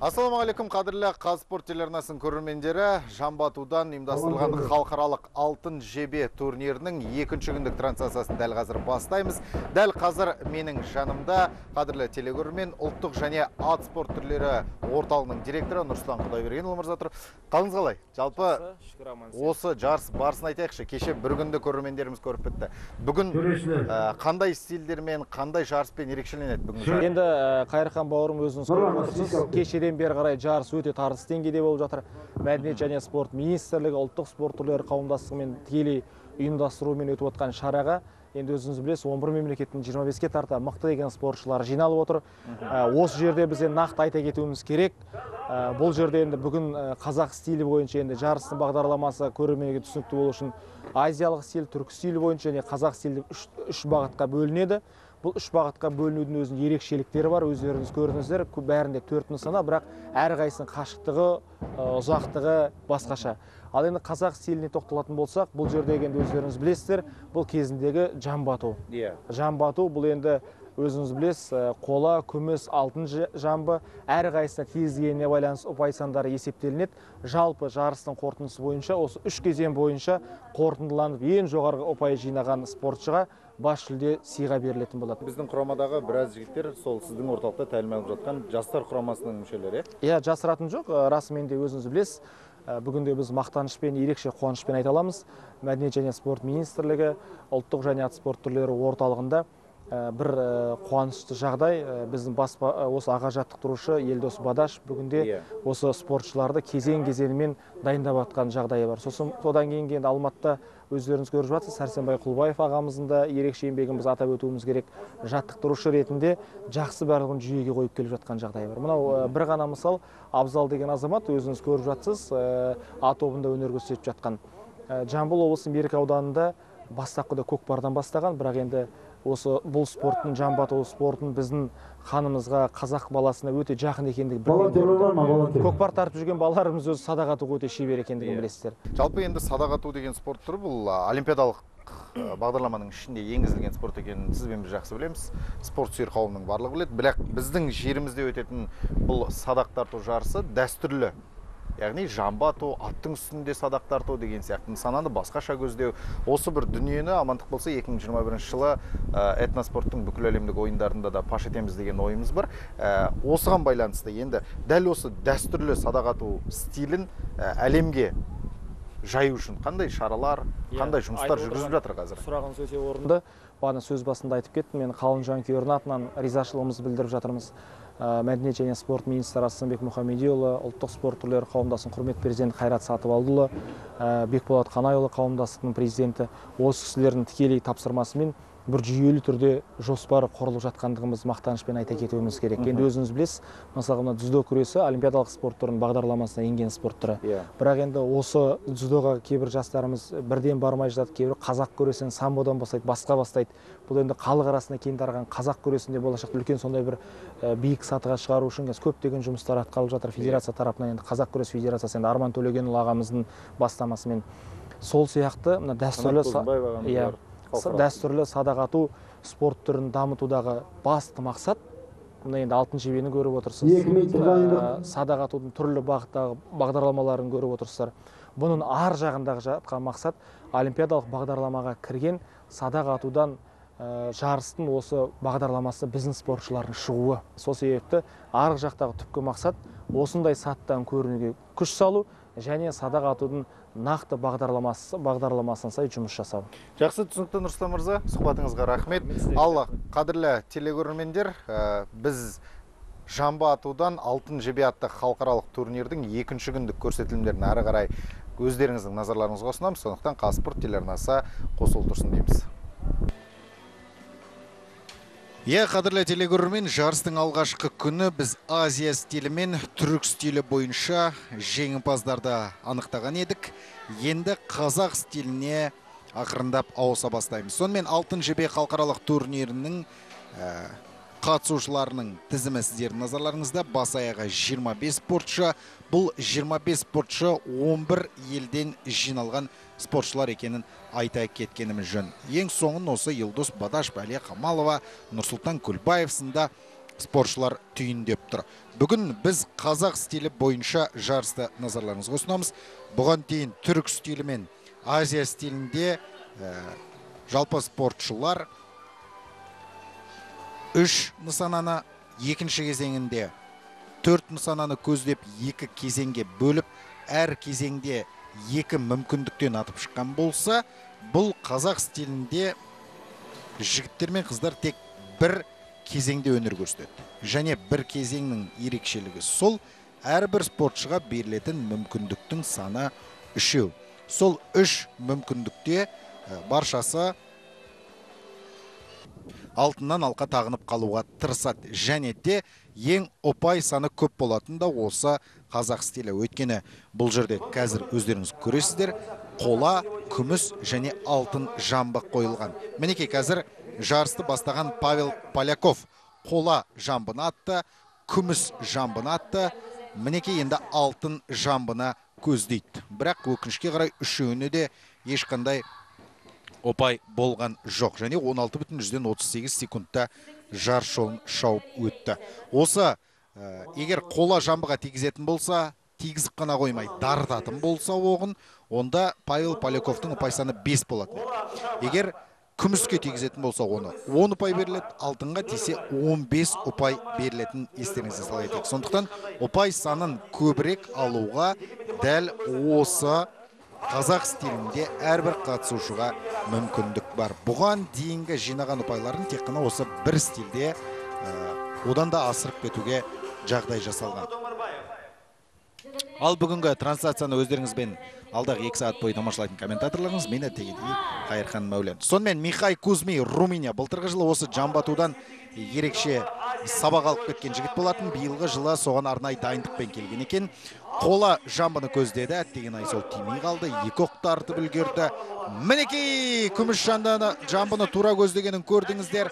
Ассалаумағалейкум, қадірлі Қазспорт телеарнасының көрермендері. Жамбы-атудан ұйымдастырылған халықаралық алтын жебе турнирінің екінші күндік трансляциясын дәл қазір бастаймыз. Дәл қазір менің жанымда қадірлі телекөрермен ұлттық және ат спорт түрлері орталығының директоры Нұрсұлтан Құдайбергенұлы мырза тұр. Қалыңыз қалай? Жалпы осы жарыс барысын айтайықшы. Кеше бір күнді көрермендеріміз көріп бітті. Бүгін қандай стильдермен, қандай жарыспен ерекшеленеді бүгін? Енді Қайырхан бауырым өзіңіз көріп отырсыз. Кешеден бері қарай жарыс өте тартысты деңгейде болып жатыр. Мәдениет және спорт министрлігі ұлттық спорт түрлері қауымдастығымен тікелей ұйымдастыруымен өтіп отқан шараға енді өзіңіз білесіз, 11 мемлекеттің 25-ке тарта мықты деген спортшылар жиналып отыр. Осы жерде бізде нақты айта кетуіміз керек. Бұл жерде енді бүгін қазақ стилі бойынша енді жарыстың бағдарламасы көрерменге түсінікті болу үшін азиялық стиль, түркі стилі бойынша және қазақ стилі үш бағытқа бөлінеді. Бұл үш бағытқа бөлінудің өзінің ерекшеліктері бар. Өздеріңіз көрдіңіздер, бәрінде 4 нысана, бірақ әрқайсының қашықтығы, ұзақтығы басқаша. Ал енді қазақ стиліне тоқталатын болсақ, бұл жердегі енді өздеріңіз білесіздер, бұл кезіндегі жамбы ату. Жамбы ату бұл енді өзіңіз білесіз, қола, күміс, алтын жамбы әрқайсысына тигізгеніне байланысты ұпай сандары есептелінеді. Жалпы жарыстың қорытындысы бойынша осы 3 кезең бойынша қорытындыланып, ең жоғарғы ұпай жинаған спортшыға бас жүлде сыйға берілетін болады. Біздің құрамадағы біраз жігіттер сол сіздің орталықта тәлім алып жатқан жастар құрамасының мүшелері. Иә, жасыратын жоқ. Расымен де өзіңіз білесіз, бүгінде біз мақтанышпен, ерекше қуанышпен айта аламыз. Мәдениет және спорт министрлігі ұлттық және ат спорт түрлері орталығында бір қуанышты жағдай. Біздің осы аға жаттықтырушы Елдос Бадаш бүгінде осы спортшыларды кезең-кезеңімен дайындап жатқан жағдайы бар. Содан кейін Алматыда өздеріңіз көріп жатсыз, Сәрсенбай Құлбаев ағамыздың да ерекше еңбегін біз атап өтуіміз керек. Жаттықтырушы ретінде жақсы барлығын жүйеге қойып келіп жатқан жағдайы бар. Мынау бір ғана мысал, Абзал деген азамат өзіңіз көріп жатсыз, А тобында өнер көрсетіп жатқан. Жамбыл облысының Берік ауданында бастапқыда көкпардан бастаған, бірақ енді бұл спорттың, жамбы ату спортын біздің қанымызға, қазақ баласына өте жақын екендігі білдіреді. Көкпар тартып жүрген балаларымыз өзі садақ атуға өте шебер екендігін білесіздер. Жалпы енді садақ ату деген спорт түрі бұл олимпиадалық бағдарламаның ішінде енгізілген спорт екенін сіз бен біз жақсы білеміз. Спорт сүйер қауымның барлығы біледі. Бірақ біздің жерімізде өтетін бұл садақ тарту жарысы дәстүрлі. Яғни жамбы ату, аттың үстінде садақ тарту деген сияқты нысананы басқаша көздеу. Осы бір дүниені амандық болса 2021 жылы этноспорттың бүкіл әлемдік ойындарында да паш етеміз деген ойымыз бар. Осыған байланысты енді дәл осы дәстүрлі садақ ату стилін әлемге жаю үшін қандай шаралар, қандай жұмыстар жүргізіп жатыр қазір? Сұрағыңыз өте орынды. Бағана сөз басында айтып кеттім, мен қалың жанкүйердің атынан ризашылығымызды білдіріп жатырмыз. Мәдениет және спорт министрі Арыстанбек Мұхамедиұлы, ұлттық спорт түрлері қауымдастығының құрметті президенті Қайрат Сатыбалдыұлы, Бекболат Қанайұлы қауымдастығының президенті, осы кісілердің тікелей тапсырмасымен бір жүйелі түрде жоспары құрылып жатқандығымыз мақтанышпен айта кетуіміз керек. Енді өзіңіз білесіз, мысалы дзюдо күресі олимпиадалық спорт түрінің бағдарламасына енген спорт түрі. Бірақ енді осы дзюдоға кейбір жастарымыз бірден бармай жатады, кейбір қазақ күресін самбодан бастайды, басқа бастайды. Бұл енді халық арасында кең тараған қазақ күресінде болашақта үлкен сондай бір биік сатыға шығару үшін көптеген жұмыстар атқарылып жатыр федерация тарапынан. Енді Қазақ күрес федерациясы енді Арман Төлегенұлы ағамыздың бастамасымен сол сияқты дәстүрлі садақ ату спорт түрін дамытудағы басты мақсат. Мына енді алтын жебені көріп отырсыз, садақ атудың түрлі бағыттағы бағдарламаларын көріп отырсыздар. Бұның ар жағындағы жатқан мақсат олимпиадалық бағдарламаға кірген садақ атудан жарыстың осы бағдарламасы біздің спортшылардың шығуы. Сол себепті арғы жақтағы түпкі мақсат осындай саттан көрінуге күш салу және садақ атудың нақты бағдарламасын сай жұмыс жасау. Жақсы, түсінікті Нұрсұлтан мырза, сұхбатыңызға рахмет. Ал қадірлі телекөрермендер, біз жамбы атудан алтын жебе атты халықаралық турнирдің екінші күндік көрсетілімдерін әрі қарай өздеріңіздің назарларыңызға ұсынамыз. Сондықтан Қазспорт телеарнасы қосылып тұрсын дейміз. Қадірлі телекөрермен, жарыстың алғашқы күні біз Азия стилі мен түрік стилі бойынша жеңімпаздарды анықтаған едік. Енді қазақ стиліне ақырындап ауыса бастаймыз. Сонымен алтын жебе халықаралық турнирінің қатысушыларының тізімі сіздердің назарларыңызда. Бас аяғы 25 спортшы. Бұл 25 спортшы 11 елден жиналған спортшылар екенін айта кеткеніміз жөн. Ең соңын осы Елдос Бадаш, Бәле Қамалова, Нұрсұлтан Күлбаев сында спортшылар түйіндеп тұр. Бүгін біз қазақ стилі бойынша жарысты назарларыңызға ұсынамыз. Бұған дейін түрік стилі мен Азия стилінде жалпы спортшылар 3 нысананы, екінші кезеңінде 4 нысананы көздеп 2 кезеңге бөліп, әр кезеңде 2 мүмкіндіктен атып шыққан болса, бұл қазақ стилінде жігіттер мен қыздар тек бір кезеңде өнер көрсетеді. Және бір кезеңнің ерекшелігі сол, әрбір спортшыға берілетін мүмкіндіктің саны 3. Сол 3 мүмкіндікте баршасы алтыннан алқа тағынып қалуға тырысады. Және де ең ұпай саны көп болатын да осы қазақ стилі. Өйткені бұл жерде қазір өздеріңіз көресіздер, қола, күміс және алтын жамбы қойылған. Мінекей қазір жарысты бастаған Павел Поляков қола жамбыны атты, күміс жамбыны атты, мінекей енді алтын жамбына көздейді. Бірақ өкінішке қарай үшеуіне де ешқандай ұпай болған жоқ. Және 16,38 секундта жарыс жолын шауып өтті. Осы егер қола жамбыға тигізетін болса, тигізіп қана қоймай дарытатын болса оғын, онда Павел Поляковтың ұпай саны 5 болатын. Егер күміске тигізетін болса оны 10 ұпай беріледі, алтынға тисе 15 ұпай берілетін естеріңізге сала кетейік. Сондықтан ұпай санын көбірек алуға дәл осы қазақ стилінде әрбір қатысушыға мүмкіндік бар. Бұған дейінгі жинаған ұпайларын тек қана осы бір стилде одан да асырып кетуге жағдай жасалған. Ал бүгінгі трансляцияны өздеріңізбен алдағы 2 сағат бойы тамашалайтын комментаторларыңыз мені тегедей Қайырхан Мәулен. Сонымен Михай Кузьми, Румыния, былтырғы жылы осы жамбы атудан ерекше сабақ алып кеткен жігіт болатын. Биылғы жылы соған арнайы дайындықпен келген екен. Қола жамбыны көздеді, әттеген ай сол тимей қалды, 2 оқты артып үлгерді. Мінекей күміс жамбыны тура көздегенін көрдіңіздер.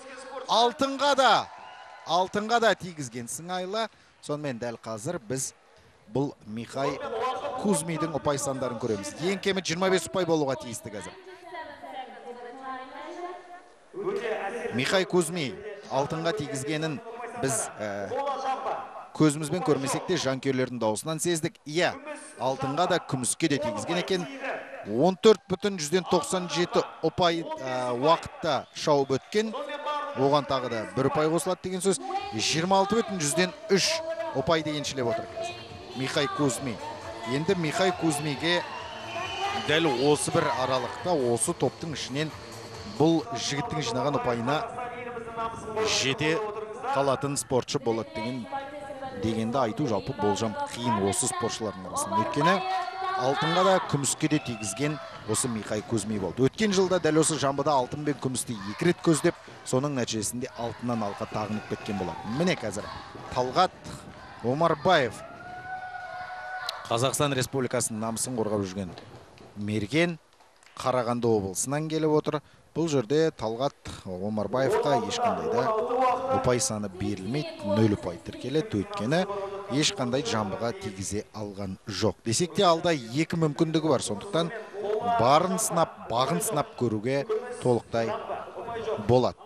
Алтынға да тигізген сыңайлы. Сонымен дәл қазір біз бұл Михай Кузьмидің ұпай сандарын көреміз. Ең кемі 25 ұпай болуға тиісті қазір. Михай Кузьми алтынға тигізгенін біз көзімізбен көрмесек те жанкүйерлердің дауысынан сездік. Иә, алтынға да күміске де тигізген екен. 14,97 ұпай уақытта шауып өткен. Оған тағы да 1 ұпай қосылады деген сөз. 26,3 ұпай дегеншілеп отыр. Михай Кузьми. Енді Михай Кузьмиге дәл осы бір аралықта, осы топтың ішінен бұл жігіттің жинаған ұпайына жете қалатын спортшы болады дегенді айту жалпы болжам қиын осы спортшылардың арасында. Өйткені алтынға да күміске де тигізген осы Михай Кузьми болды. Өткен жылда дәл осы жамбыда алтын бен күмісті 2 рет көздеп, соның нәтижесінде алтыннан алқа тағынып кеткен болады. Міне қазір Талғат Омарбаев, Қазақстан Республикасының намысын қорғап жүрген мерген, Қарағанды облысынан келіп отыр. Бұл жерде Талғат Омарбаевқа ешқандай да ұпай саны берілмейді, 0 ұпай тіркеледі, өйткені ешқандай жамбыға тигізе алған жоқ. Десек те алда 2 мүмкіндігі бар, сондықтан барын сынап, бағын сынап көруге толықтай болады.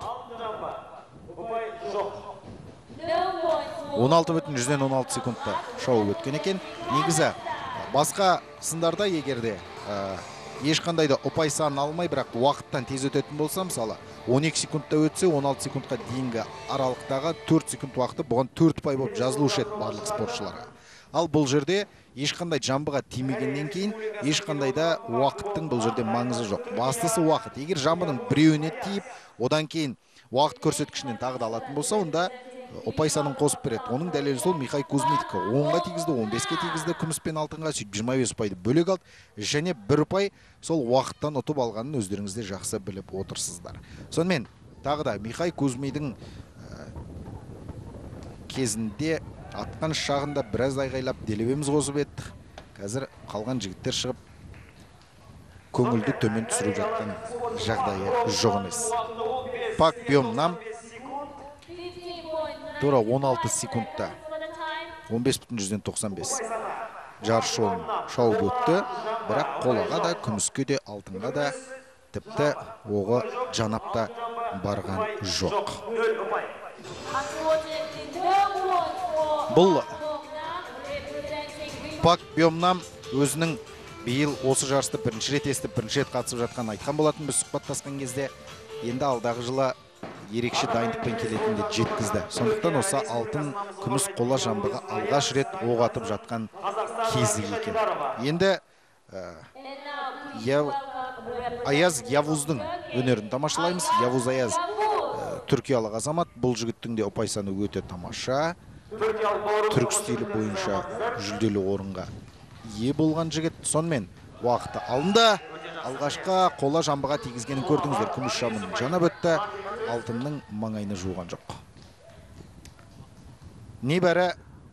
16,16 секундта шауып өткен екен. Негізі басқа сындарда егерде ешқандай да ұпай санын алмай, бірақ уақыттан тез өтетін болса, мысалы 12 секундта өтсе, 16 секундқа дейінгі аралықтағы 4 секунд уақыты бұған 4 ұпай болып жазылушы еді барлық спортшыларға. Ал бұл жерде ешқандай жамбыға тимегеннен кейін ешқандай да уақыттың бұл жерде маңызы жоқ. Бастысы уақыт. Егер жамбының біреуіне тиіп, одан кейін уақыт көрсеткішінен тағы да алатын болса, онда ұпай санын қосып береді. Оның дәлелі сол Михай Кузьмидікі 10-ға тигізді, 15-ке тигізді, күміс пен алтынға 25 ұпайды бөлек алды, және 1 ұпай сол уақыттан ұтып алғанын өздеріңізде жақсы біліп отырсыздар. Сонымен тағы да Михай Кузьмидің кезінде атқан шағында біраз айғайлап делебеміз қосып еді. Қазір қалған жігіттер шығып көңілді төмен түсіріп жатқан жағдайы жоқ емес. Пак Бьомнам тура 16 секундта 15,95 жарыс жолын шауып өтті, бірақ қолаға да, күміске де, алтынға да, тіпті оғы жанапта барған жоқ. Бұл Пак Бьомнам өзінің биыл осы жарысты бірінші рет естіп, бірінші рет қатысып жатқан айтқан болатын біз сұхбаттасқан кезде. Енді алдағы жылы ерекше дайындықпен келетінді жеткізді. Сондықтан осы алтын күміс қола жамбыға алғаш рет оқ атып жатқан кезі екен. Енді Аяз Явуздың өнерін тамашалаймыз. Явуз Аяз түркиялық азамат. Бұл жігіттің де ұпай саны өте тамаша. Түрк стилі бойынша жүлделі орынға ие болған жігіт. Сонымен уақыты алынды. Алғашқа қола жамбыға тигізгенін көрдіңіздер. Күміс жамбының жанап өтті. Алтынның маңайына жуған жоқ. Небәрі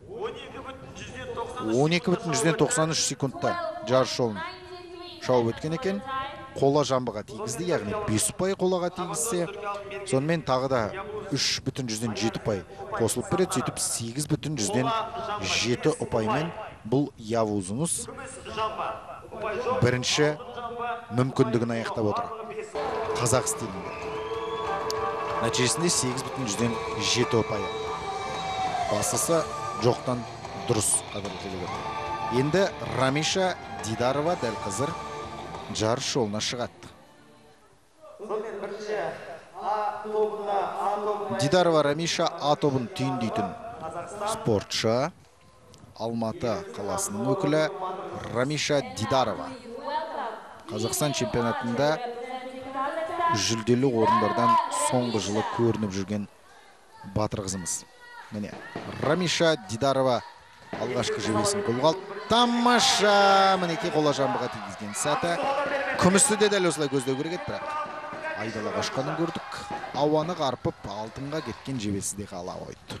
12,93 секундта жарыс жолын шауып өткен екен. Қола жамбыға тигізді, яғни 5 ұпай қолаға тигізсе, сонымен тағы да 3,7 ұпай қосылып береді, сөйтіп 8,7 ұпаймен бұл Явузыңыз бірінші мүмкіндігін аяқтап отыр. Қазақ стилінде. Нәтижесінде 8,7 ұпайы. Басысы жоқтан дұрыс қадірлі. Енді Рамиша Дидарова дәл қазір жарыс жолына шығады. Дидарова Рамиша А тобын түйіндейтін спортшы. Алматы қаласының өкілі Рамиша Дидарова. Қазақстан чемпионатында жүлделі орындардан соңғы жылы көрініп жүрген батыр қызымыз. Міне, Рамиша Дидарова алғашқы жебесін қолға алды. Тамаша! Мінеке қола жамбыға тигізген сәті. Күмісті де дәл осылай көздеу керек еді, бірақ айдала қашқанын көрдік. Ауаны қарпып, алтынға кеткен жебесі де қала қойды.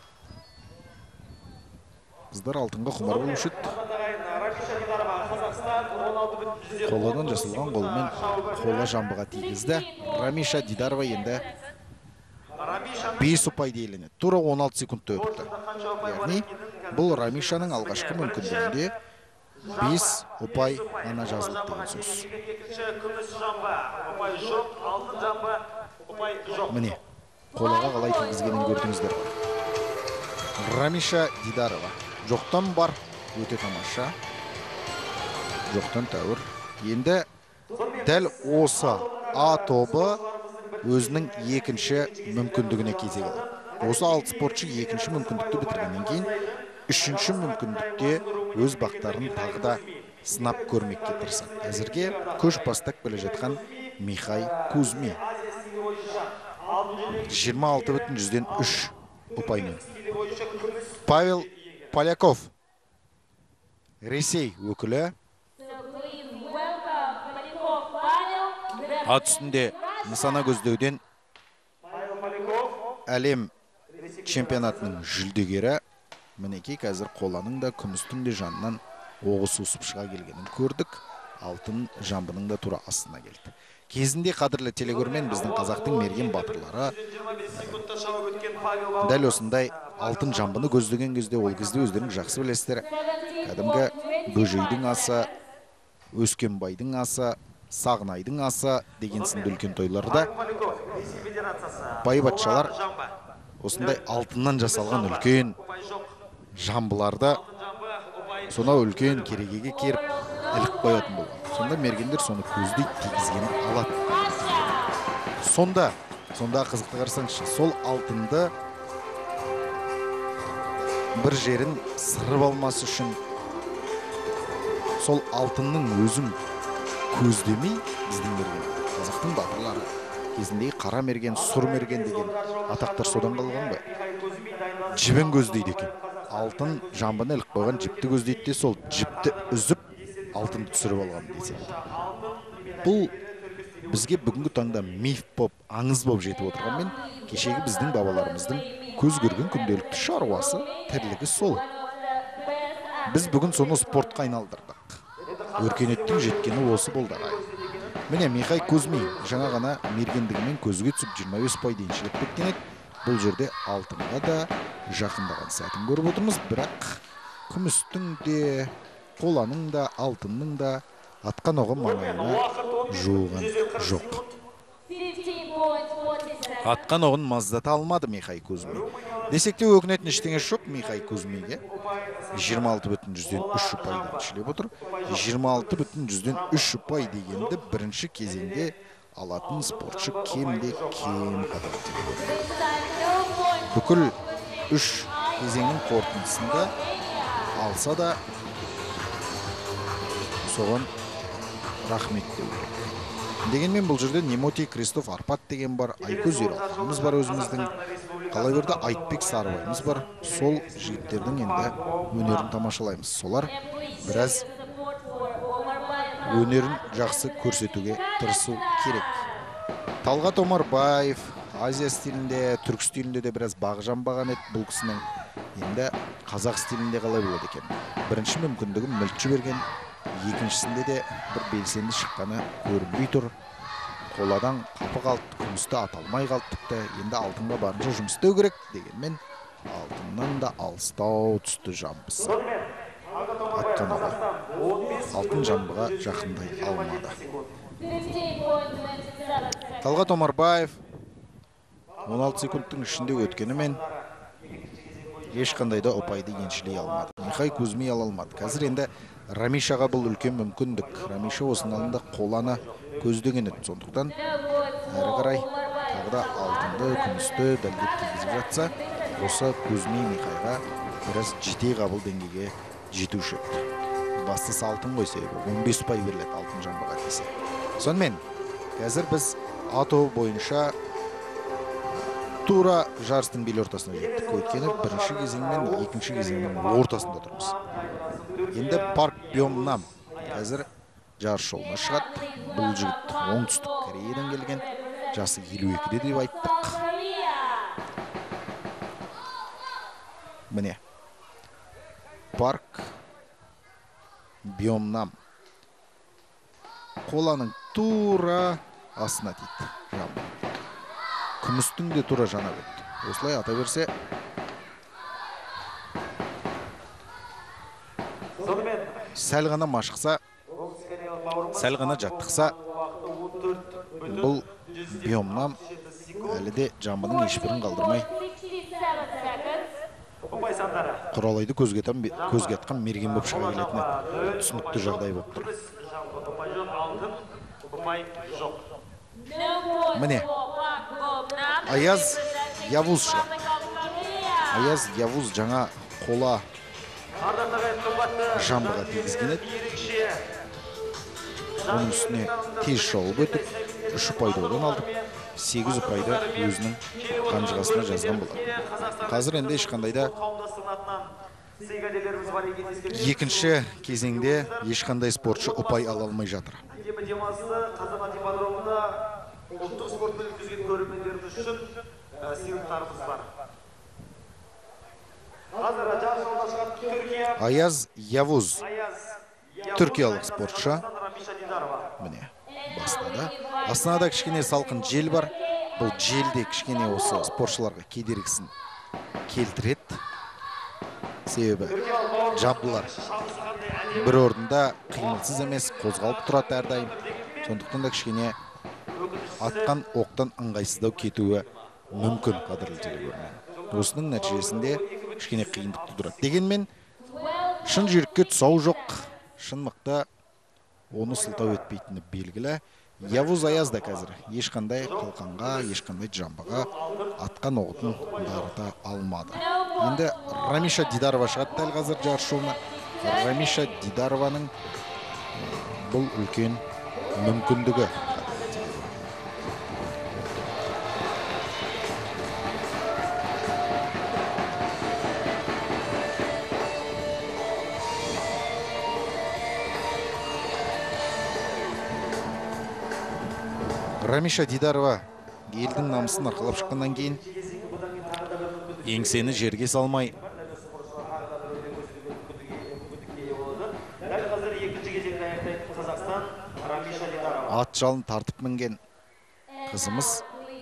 Қыздар алтынға құмар болушы еді. Қоладан жасалған қолымен қола жамбыға тигізді. Рамиша Дидарова енді 5 ұпай дейленеді. Тура 16 секундта өтті. Яғни, бұл Рамишаның алғашқы мүмкіндігінде 5 ұпай ғана жазылды деген сөз. Міне, қолаға қалай тигізгенін көрдіңіздер. Рамиша Дидарова. Жоқтан бар, өте тамаша. Жоқтан тәуір. Енді дәл осы А тобы өзінің екінші мүмкіндігіне кезек алды. Осы 6 спортшы екінші мүмкіндікті бітіргеннен кейін, үшінші мүмкіндікте өз бақтарын тағы да сынап көрмекке тырысады. Әзірге көш бастап келе жатқан Михай Кузьми 26,3 ұпаймен. Павел Поляков, Ресей өкілі. Ат үстінде нысана көздеуден әлем чемпионатының жүлдегері. Мінекей қазір қоланың да күмістің де жанынан оғы сусып шыға келгенін көрдік. Алтын жамбының да тура астына келді. Кезінде қадірлі телекөрмен біздің қазақтың мерген батырлары дәл осындай алтын жамбыны көздеген кезде, ол кезде өздерің жақсы білесіздер. Кәдімгі Бөжейдің асы, Өскенбайдың асы, Сағынайдың асы деген сынды үлкен тойларда байбатшалар осындай алтыннан жасалған үлкен жамбыларды сонау үлкен керегеге керіп іліп қоятын болған. Сонда мергендер соны көздейді, тигізгені алады. Сонда қызықты қарасаңызшы, сол алтынды бір жерін сырып алмасы үшін сол алтынның өзін көздемей біздің мерген. Қазақтың батырлары кезіндегі қара мерген, сұр мерген деген атақтар содан қалған ба? Жібін көздейді екен. Алтын жамбыны іліп қойған жіпті көздейді де, сол жіпті үзіп алтынды түсіріп алған десе. Бұл бізге бүгінгі таңда миф боп, аңыз боп жетіп отырғанмен, кешегі біздің бабаларымыздың көз көрген күнделікті шаруасы, тірлігі сол. Біз бүгін соны спортқа айналдырдық. Өркениеттің жеткені осы болды. Міне Михай Кузьми жаңа ғана мергендігімен көзге түсіп 25 ұпай дейіншілік кеткен еді. Бұл жерде алтынға да жақындаған сәтін көріп отырмыз, бірақ күмістің де, қоланың да, алтынның да атқан оғы маңайына жуған жоқ. Атқан оғын маздата алмады Михай Кузьми. Десек те өкінетін ештеңе жоқ Михай Кузьмиге. 26,3 ұпайдан ішілеп отыр. 26,3 ұпай дегенді бірінші кезеңде алатын спортшы кемде кем қадап. Бүкіл 3 кезеңнің қорытындысында алса да соған рахмет деу керек. Дегенмен бұл жерде Немотий Кристоф Арпат деген бар, Айкөз Ералханымыз бар өзіміздің, қалай берді Айтбек Сарыбайымыз бар. Сол жігіттердің енді өнерін тамашалаймыз. Солар біраз өнерін жақсы көрсетуге тырысу керек. Талғат Омарбаев Азия стилінде, түрк стилінде де біраз бағжанбаған еді бұл кісінің. Енді қазақ стилінде қалай болады екен. Бірінші мүмкіндігін мүлтші берген, екіншісінде де бір белсенді шыққаны көрінбей тұр. Қоладан қапы қалды, күмісті аталмай қалды тіпті. Енді алтынға барынша жұмыс істеу керек дегенмен алтыннан да алыстау түсті жамбысы. Атқан оғы алтын жамбыға жақындай алмады. Талғат Омарбаев 16 секундтың ішінде өткенімен ешқандай да ұпайды еншілей алмады. Михай Кузьми ала алмады. Қазір енді Рамишаға бұл үлкен мүмкіндік. Рамиша осының алдында қоланы көздеген еді. Сондықтан әрі қарай тағы да алтынды, күмісті дәлдеп тигізіп жатса, осы Кузьми Михайға біраз жете қабыл деңгейге жетуші еді. Бастысы алтын ғой себебі 15 ұпай беріледі алтын жамбыға десе. Сонымен қазір біз ато бойынша тура жарыстың бел ортасына жеттік. Өйткені бірінші кезең мен екінші кезеңнің ортасында тұрмыз. Енді Парк Бьомнам қазір жарыс жолына шығады. Бұл жігіт оңтүстік Кореядан келген, жасы 52-де деп айттық. Міне Парк Бьомнам қоланың тура астына тиді. Күмістің де тура жанап өтті. Осылай ата берсе сәл ғана машықса, сәл ғана жаттықса, бұл Бьомнам әлі де жамбының ешбірін қалдырмай құралайды көзге атқан мерген боп шыға келетіні түсінікті жағдай болып тұр. Міне Аяз Явуз шығады. Аяз Явуз жаңа қола жамбыға тегізген еді. Оның үстіне тез шауып өтіп, 3 ұпайды одан алдық, 8 ұпайды өзінің қанжығасына жазған болады. Қазір енді ешқандайда екінші кезеңде ешқандай спортшы ұпай ала алмай жатыр. Ұлттық спортпен өткізген көрермендеріміз үшін сыйлықтарымыз бар. Қазір жарыс жолдасқан Түркия Аяз Явуз түркиялық спортшы. Міне бастады. Астанада кішкене салқын жел бар. Бұл желде кішкене осы спортшыларға кедергісін келтіреді. Себебі жабдылар бір орында қимылсыз емес, қозғалып тұрады әрдайым. Сондықтан да кішкене атқан оқтан ыңғайсыздау кетуі мүмкін қадірлі телегөрмен. Осының нәтижесінде кішкене қиындық тудырады. Дегенмен шын жүйрікке тұсау жоқ, шын мықты оны сылтау етпейтіні белгілі. Явуз Аяз да қазір ешқандай қалқанға, ешқандай жамбыға атқан оғытын дарыта алмады. Енді Рамиша Дидарова шығады дәл қазір жарыс жолына. Рамиша Дидарованың бұл үлкен мүмкіндігі. Рамиша Дидарова елдің намысын арқалап шыққаннан кейін еңсені жерге салмай ат жалын тартып мінген қызымыз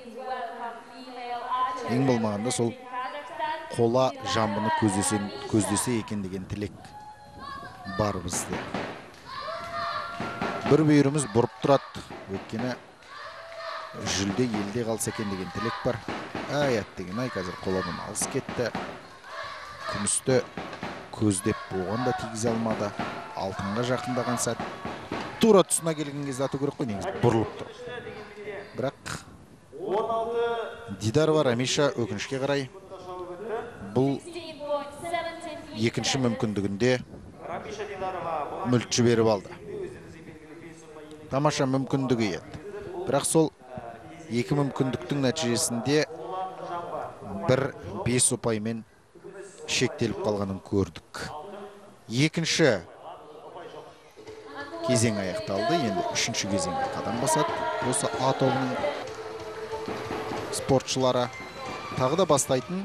ең болмағанда сол қола жамбыны көздесе екен деген тілек бар бізде. Бір бүйіріміз бұрып тұрады, өйткені жүлде елде қалса екен деген тілек бар. Ай, әттеген-ай, қазір қоладан алыс кетті. Күмісті көздеп болғанда тигізе алмады. Алтынға жақындаған сәт. Тура тұсына келген кезде ату керек қой, негізі бұрылып тұр. Бірақ Дидарова Рамиша өкінішке қарай бұл екінші мүмкіндігінде мүлт жіберіп алды. Тамаша мүмкіндігі еді. Бірақ сол екі мүмкіндіктің нәтижесінде 1-5 ұпаймен шектеліп қалғанын көрдік. Екінші кезең аяқталды. Енді үшінші кезеңге қадам басады. Осы А тобының спортшылары. Тағы да бастайтын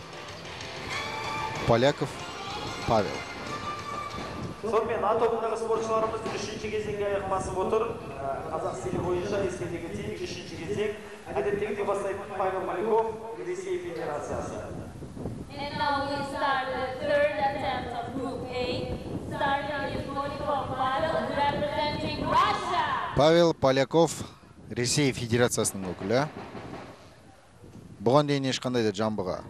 Поляков Павел. Сонымен А тобындағы спортшыларымыз үшінші кезеңге аяқ басып отыр. Қазақ стилі бойынша еске кетейік, үшінші кезең әдеттегідей бастайтын Павел Поляков, Ресей Федерациясы. And now we start the third attempt of Group A. Starting is Polyakov Pavel, representing Russia. Павел Поляков Ресей Федерациясының өкілі. Бұған дейін ешқандай да жамбыға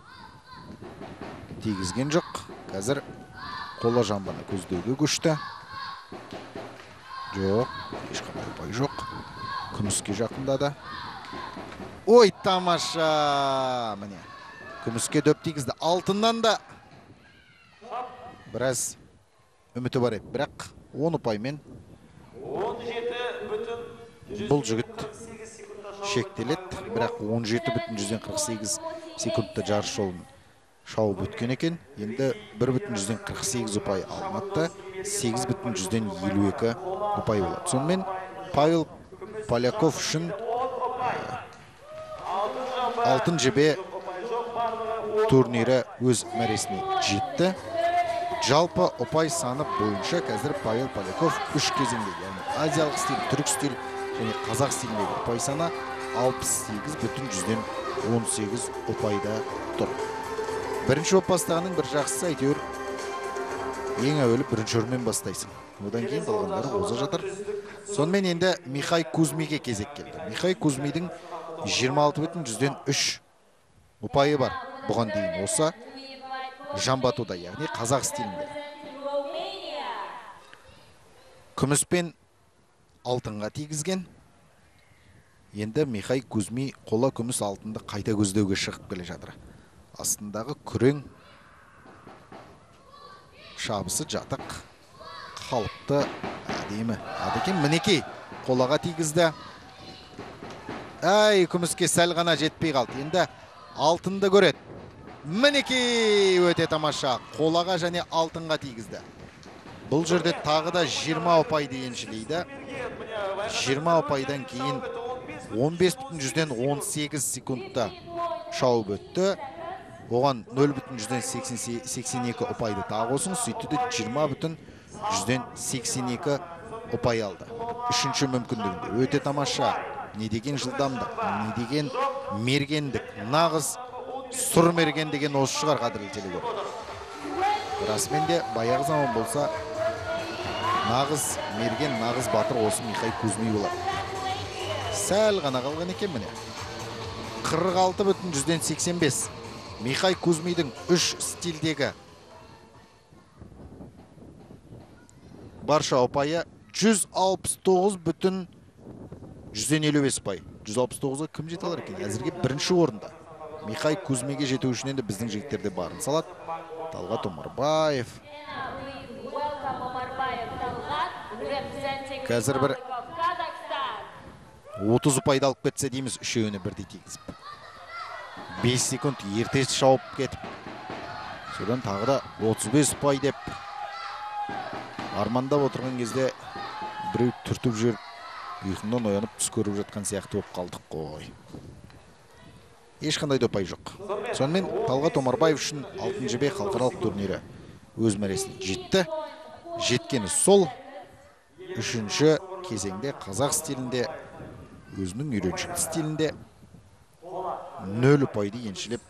тигізген жоқ. Қазір қола жамбаны көздеуге көшті. Жоқ, ешқандай ұпай жоқ. Күміске жақындады. Ой, тамаша! Міне, күміске дөп тигізді. Алтыннан да біраз үміті бар еді. Бірақ 10 ұпаймен бұл жігіт шектеледі. Бірақ 17,48 секундта жарыс жолын шауып өткен екен. Енді 1,48 ұпай алынады. 8,52 ұпай болады. Сонымен Павел Поляков үшін алтын жебе турнирі өз мәресіне жетті. Жалпы ұпай саны бойынша қазір Павел Поляков 3 кезеңде, яғни азиялық стиль, түрік стиль және қазақ стиліндегі ұпай саны 68,18 ұпайда тұр. Бірінші боп бастағаның бір жақсысы әйтеуір ең әуелі бірінші орынмен бастайсың. Одан кейін қалғандары оза жатыр. Сонымен енді Михай Кузмиге кезек келді. Михай Кузмидің 26,3 ұпайы бар. Бұған дейін осы жамбатуда, яғни қазақ стилінде. Күміспен алтынға тигізген. Енді Михай Кузми қола күміс алтынды қайта көздеуге шығып келе жатыр. Астындағы күрең шабысы жатық, қалыпты әдемі. Адекен мінекей қолаға тигізді. Әй, күміске сәл ғана жетпей қалды. Енді алтынды көреді. Мінекей өте тамаша. Қолаға және алтынға тигізді. Бұл жерде тағы да 20 ұпайды еншілейді. 20 ұпайдан кейін 15,18 секундта шауып өтті. Оған 0,82 ұпайды тағы olsun. Сөйтті де 20,82 ұпай алды. Үшінші мүмкіндігінде. Өте тамаша. Не деген жылдамдық, не деген мергендік. Нағыз сұр мерген деген осы шығар, қадірлі телегөр. Расымен де баяғы заман болса, нағыз мерген, нағыз батыр осы Михай Кузми болады. Сәл ғана қалған екен міне. 46,85. Михай Кузмидің 3 стилдегі барша ұпайы 169,155 ұпай. 169-ға кім жете алар екен? Әзірге бірінші орында. Михай Кузмиге жету үшін енді біздің жігіттерде барын салады. Талғат Омарбаев. Қазір бір 30 ұпайды алып кетсе дейміз, үшеуіне бірдей тигізіп. 5 секунд ертес шауып кетіп. Содан тағы да 35 ұпай деп армандап отырған кезде біреу түртіп жүріп, ұйқыңнан оянып түс көріп жатқан сияқты болып қалдық қой. Ешқандай да ұпай жоқ. Сонымен Талғат Омарбаев үшін алтын жебе халықаралық турнирі өз мәресіне жетті. Жеткені сол. Үшінші кезеңде қазақ стилінде, өзінің үйреншікті стилінде 0 ұпайды еншілеп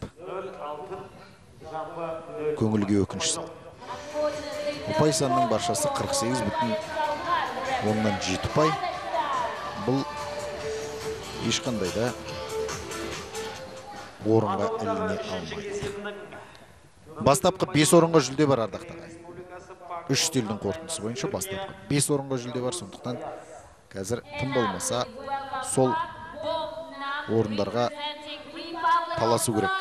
көңілге өкініш салды. Ұпай санының баршасы 48,7 ұпай. Бұл ешқандай да орынға іліне алмайды. Бастапқы 5 орынға жүлде бар, ардақты ағайын. 3 стилдің қорытындысы бойынша бастапқы 5 орынға жүлде бар, сондықтан қазір тым болмаса сол орындарға таласу керек.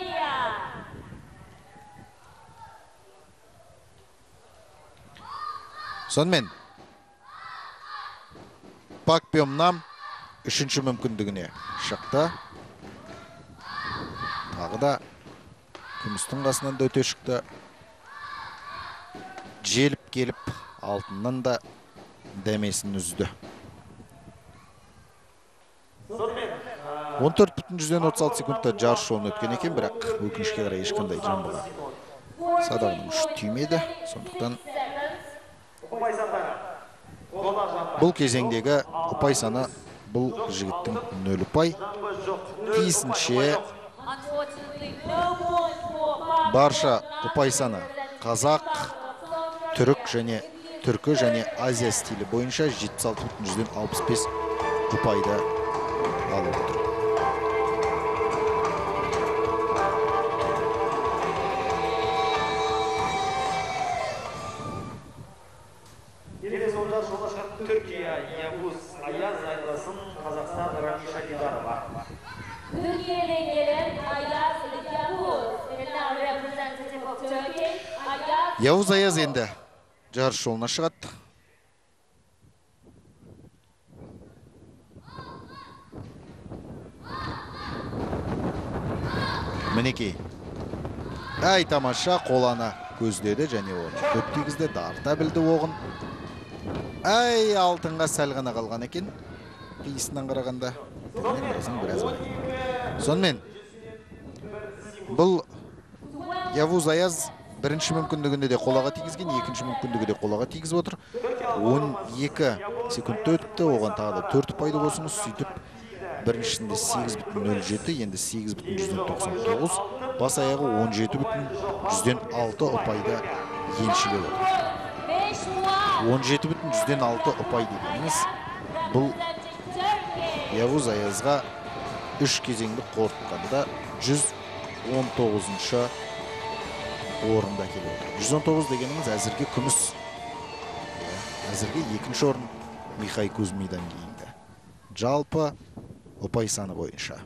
Сонымен Пак Бьомнам 3-ші мүмкіндігіне шықты. Тағы да күмістің қасынан да өте шықты. Желіп келіп, алтыннан да дәмесін үзді. 14,36 секундта жарыс жолын өткен екен, бірақ өкінішке қарай ешқандай жамбыға садағының ұшы түймеді. Сондықтан бұл кезеңдегі ұпай саны бұл жігіттің 0 ұпай. Тиісінше барша ұпай саны қазақ, түрік және түркі және Азия стилі бойынша 76,65 ұпайды алып отыр. Türkiye Yavuz Ayaz Aylas'ın Kazakistan Ranisha Didarova. Türkiye'den gelen Ayaz Yavuz, now representative of Turkey. Yavuz Ayaz енді жарыс жолына шығады. Мінекей. Ай, тамаша, қоланы көздеді және оны көп тигізді, дарта білді оғын. Ай, алтынға сәл ғана қалған екен. Қиысынан қарағанда. Сонымен, бұл Yavuz Ayaz бірінші мүмкіндігінде де қолаға тигізген, екінші мүмкіндігі де қолаға тигізіп отыр. 12 секундта өтіпті, оған тағы да 4 ұпайды қосыңыз, сөйтіп біріншісінде 8,07, енді 8,99, бас аяғы 17,6 ұпайды еншілеп отыр. 17,6 ұпай дегеніңіз, бұл Yavuz Ayazға 3 кезеңді қорытқанда 119-шы орында келіп отыр. 119 дегеніңіз әзірге күміс. Әзірге екінші орын Михай Кузьмидан кейінгі. Жалпы ұпай саны бойынша.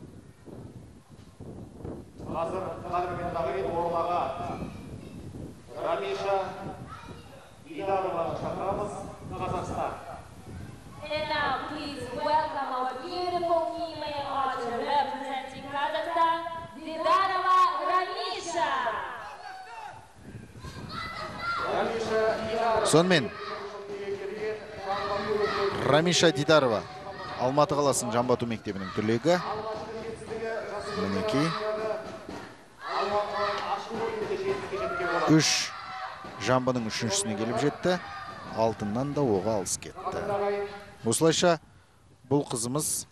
Қазір қадірмендағы орынға Раниша Дидарованы шақырамыз, Қазақстан. And now please welcome our beautiful female archer representing Kazakhstan, Didarova Ranisha. Сонымен Рамиша Дидарова Алматы қаласының Жамбату мектебінің түлегі. Мінекей 3 жамбының үшіншісіне келіп жетті. Алтыннан да оға алыс кетті. Осылайша бұл қызымыз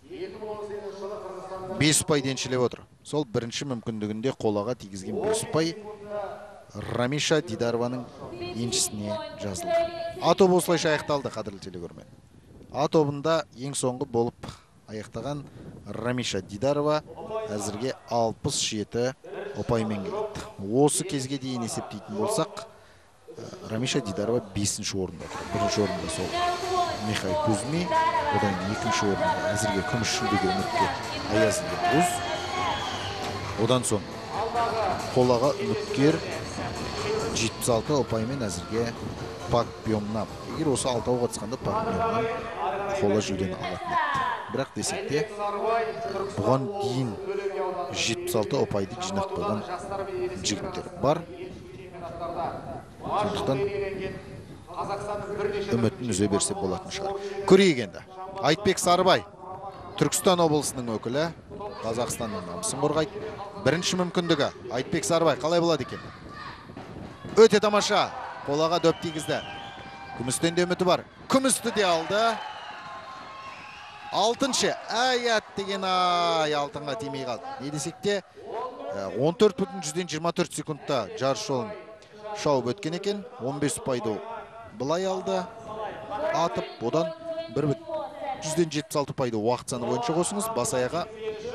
5 ұпай деншілеп отыр. Сол бірінші мүмкіндігінде қолаға тигізген 5 ұпай Рамиша Дидарованың еншісіне жазылды. А тобы осылайша аяқталды, қадірлі телегөрмен. А тобында ең соңғы болып аяқтаған Рамиша Дидарова әзірге 67 ұпаймен келді. Осы кезге дейін есептейтін болсақ, Рамиша Дидарова 5-ші орында тұр. Бірінші орында сол Михай Кузьми, одан екінші орында әзірге күміс жүлдеге үмітке Аяз Yavuz. Одан соң қолаға үміткер 76 ұпаймен әзірге Пак Бьомнам. Егер осы алтауға қатысқанда Пак Бьомнам қола жүлдені алатын еді. Бірақ десек те, бұған дейін 76 ұпайды жинақ қойған жігіттер бар. Сондықтан үмітін үзе берсе болатын шығар. Көрейік енді. Айтбек Сарыбай, Түркістан облысының өкілі, Қазақстанның намысын қорғайды. Бірінші мүмкіндігі Айтбек Сарыбай қалай болады екен? Өте тамаша. Қолаға дөп тигізді. Күмістен де үміті бар. Күмісті де алды. Алтыншы. Аят деген алтынға тимей қалды. Не десек те 14,24 секундта жарыс жолын шауып өткен екен. 15 ұпайды былай алды. Атып, одан жүзден 76 ұпайды уақыт саны бойынша қосыңыз. Бас аяға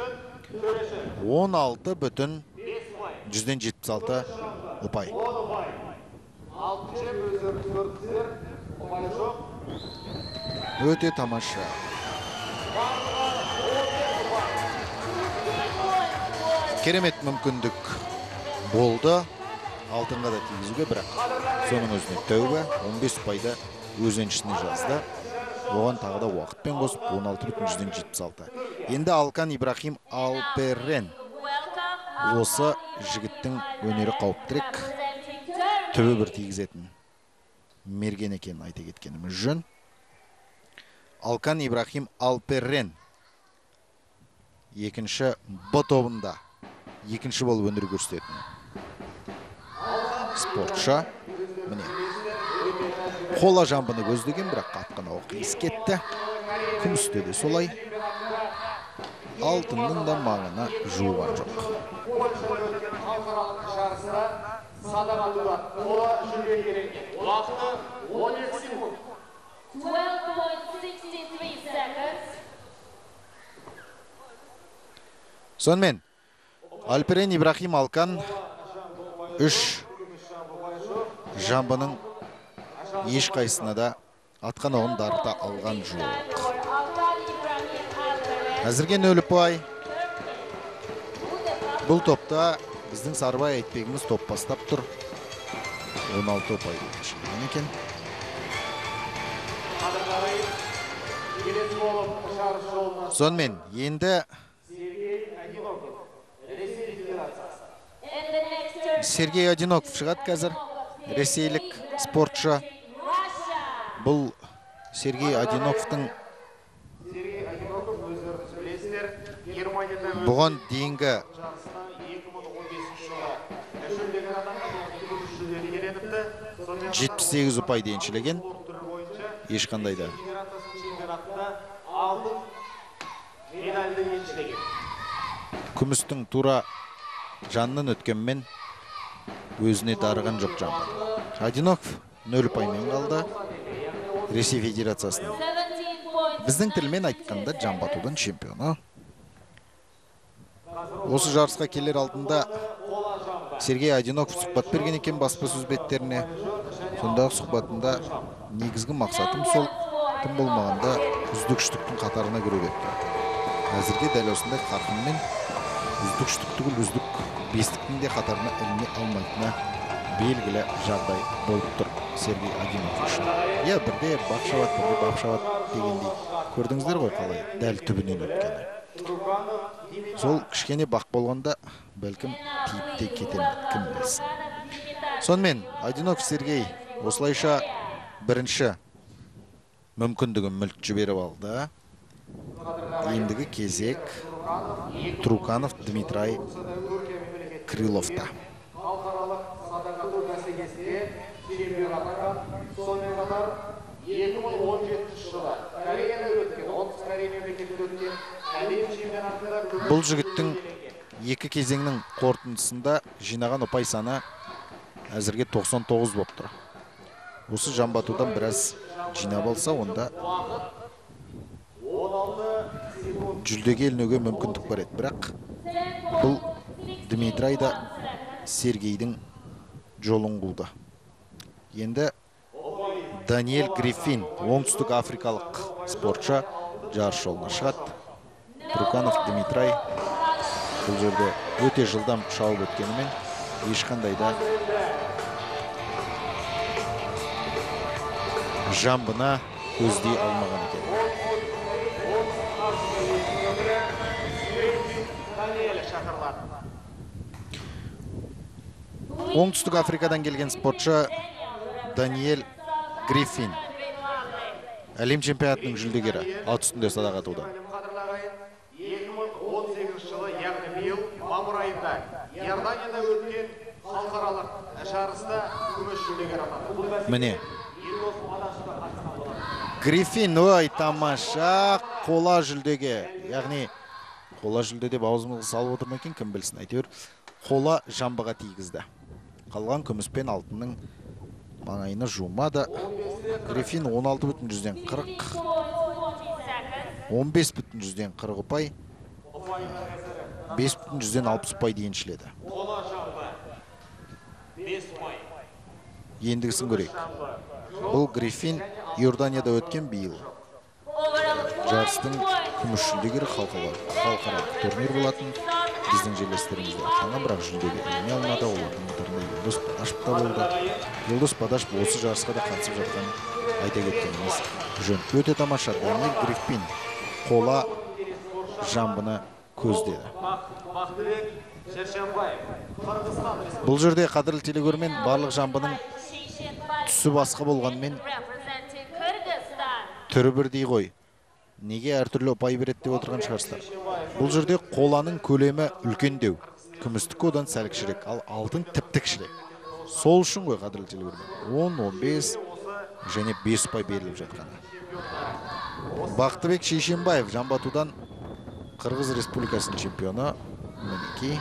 16 бүтін жүзден 76 ұпай. Өте тамаша. Керемет мүмкіндік болды. Алтынға да тигізуге, бірақ соның өзіне тәуба 15 ұпайды өз еншісіне жазды. Оған тағы да уақытпен қосып 16,76. Енді Алкан Ибрахим Алперен. Осы жігіттің өнері қауіптірек, түбі бір тигізетін мерген екенін айта кеткеніміз жөн. Алкан Ибрахим Алперен екінші Б тобында екінші болып өнер көрсететін спортшы. Міне, қола жамбыны көздеген, бірақ қатқан оқ ескетті. Күмісте де солай. Алтынның да маңына жуған жоқ. Сонымен, Алперен Ибрахим Алкан 3 жамбының ешқайсына да атқан оғын дарыта алған жоқ. Әзірге 0 ұпай. Бұл топта біздің Сарыбай айтпегіміз топ бастап тұр. 16 ұпай geçirген екен. Сонымен, енді Сергей Одиноков шығады қазір. Ресейлік спортшы. Бұл Сергей Одиноковтың бұған дейінгі 78 ұпай еншілеген. Ешқандай да күмістің тура жанынан өткенмен өзіне дарыған жоқ жамбы. Одиноков 0 ұпаймен қалды. Ресей Федерациясының біздің тілмен айтқанда жамбатудың чемпионы. Осы жарысқа келер алдында Сергей Одиноков сұхбат берген екен баспасөз беттеріне. Сондағы сұхбатында негізгі мақсатым сол, тым болмағанда үздік-үштіктің қатарына кіру депті. Әзірге дәл осындай қарқынмен үздік-үштіктің үздік бестіктің де қатарына іліне алмайтыны белгілі жағдай болып тұр Сергей Одиноков үшін. Я бірде бақшават, бірде бақшават дегендей көрдіңіздер ғой қалай дәл түбінен өткені. Сол кішкене бақ болғанда бәлкім тиіпте кетемін, кім білсін. Сонымен Одиноков Сергей осылайша бірінші мүмкіндігін мүлт жіберіп алды. Ендігі кезек Труканов Дмитрий Крыловта. Бұл жігіттің екі кезеңнің қорытындысында жинаған ұпай саны әзірге 99 болып тұр. Осы жамбатудан біраз жинап алса, онда жүлдеге ілінуге мүмкіндік бар еді. Бірақ бұл Дмитрий да Сергейдің жолын қуды. Енді Даниэль Гриффин, оңтүстік африкалық спортшы, жарыс жолына шығады. Труканов Дмитрий бұл жерде өте жылдам шауып өткенімен ешқандай да жамбына көздей алмаған екен. Оңтүстік Африкадан келген спортшы Даниэль Гриффин. Әлем чемпионатының жүлдегері, ат үстінде садақ атуда. 2018 жылы, яғни биыл мамыр айында Иорданияда өткен халықаралық жарыста күміс жүлдегер атанды. Міне. Гриффин, ой, тамаша, қола жүлдеге. Яғни, қола жүлде деп аузымызға салып отырмай екен, кім білсін, әйтеуір қола жамбыға тигізді. Қалған күміс пен алтынның маңайына жумады. Гриффин 16,40. 15,40 ұпай, 5,60 ұпай дейін шіледі. Ендігісін көрейік. Бұл Гриффин Иорданияда өткен биыл. Жарыстың күміс жүлдегері халықаралық турнир болатын. Біздің жерлестерімізді атанған, бірақ жүлдеге іліне алмады. Олардың қатарында Елдос Бадашев та болды. Елдос Бадашев осы жарысқа да қатысып жатқан айта кеткеніміз жөн. Өте тамаша. Даниэль Гриффин қола жамбыны көздеді. Бұл жерде қадірлі телегөрмен барлық жамбының түсі басқа болғанмен түрі бірдей ғой. Неге әртүрлі ұпай береді деп отырған шығарсыздар. Бұл жерде қоланың көлемі үлкендеу, күмістік одан сәл кішірек, ал алтын тіпті кішірек. Сол үшін ғой қадірлі телегөрмен 10, 15 және 5 ұпай беріліп жатқаны. Бақтыбек Шейшенбаев жамбатудан Қырғыз Республикасының чемпионы. Мінекей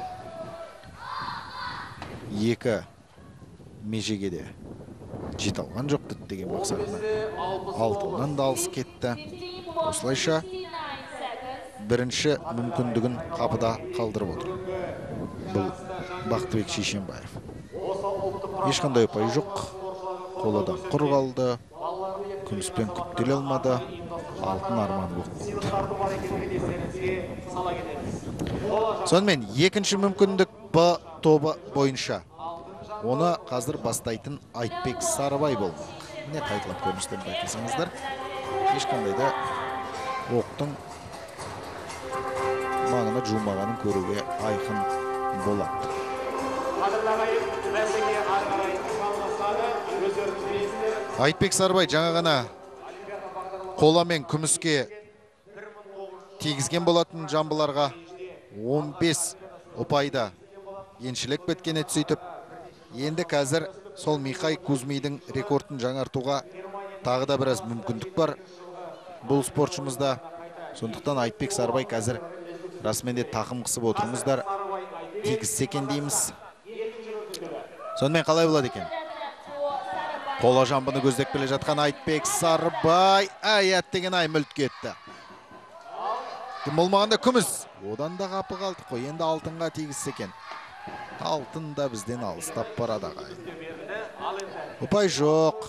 2 межегеде жете алған жоқ деген мақсатына алтыннан да алыс кетті. Осылайша бірінші мүмкіндігін қапыда қалдырып отыр. Бұл Бақтыбек Шейшенбаев. Ешқандай ұпай жоқ. Қоладан құр қалды. Күміспен күптеле алмады. Алтын арманы болды. Сонымен екінші мүмкіндік Б тобы бойынша. Оны қазір бастайтын Айтбек Сарыбай болмақ. Міне қайталап көріністен байқасаңыздар. Ешқандай да оқтың маңына жумағанын көруге айқын болады. Айтбек Сарыбай жаңа ғана қола мен күміске тегізген болатын жамбыларға 15 ұпайда еншілік беткені түсейтіп, енді қазір сол Михай Кузмидің рекордын жаңартуға тағы да біраз мүмкіндік бар бұл спортшымызда. Сондықтан Айтбек Сарыбай қазір расымен де тақым қысып отырмыздар. Тегізсе екен дейміз. Сонымен қалай болады екен? Қола жамбыны көздеп келе жатқан Айтбек Сарыбай. Әттеген ай мүлт кетті. Тым болмағанда күміс. Одан да қапы қалдық қой. Енді алтынға тегізсе екен. Алтын да бізден алыстап барады ағай. Ұпай жоқ.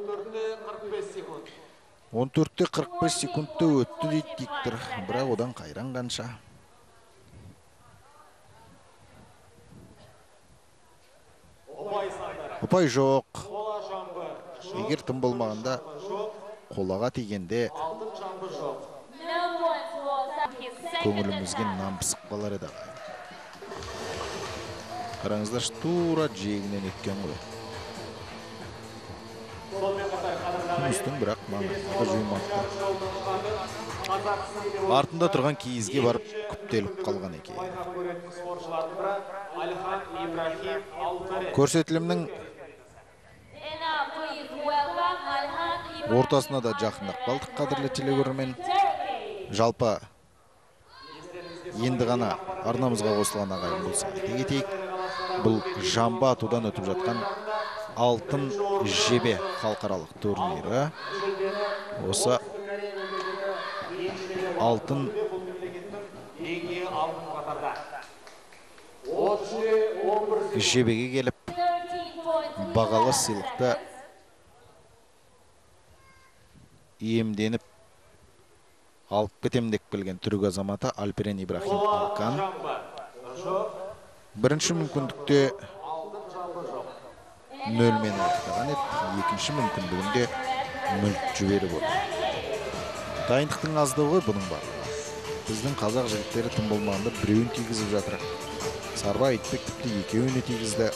14-те 45 секундты өтті дейді диктор. Бірақ одан қайран қанша. Ұпай жоқ. Егер тым болмағанда қолаға тигенде көңілімізге нам пысық қалар еді ағай. Қараңыздар, тура жегінен өткен ғой. Күмістің бірақ маңызға жоймақты. Артында тұрған киізге барып күптеліп қалған екен. Көрсетілімнің ортасына да жақындап қалдық қадірлі телегөрермен. Жалпы енді ғана арнамызға қосылған ағайын болса айта кетейік. Бұл жамбы атудан өтіп жатқан алтын жебе халықаралық турнирі. Осы алтын жебеге келіп бағалы сыйлықты иемденіп алып кетем деп келген түрік азаматы Альперен Ибрахим Алкан. Бірінші мүмкіндікте 0-мен аяқтаған еді. Екінші мүмкіндігінде мүлт жіберіп отыр. Дайындықтың аздығы ғой бұның барлығы. Біздің қазақ жігіттері тым болмағанда біреуін тигізіп жатыр. Сарыбай Айтбек тіпті екеуіне тигізді.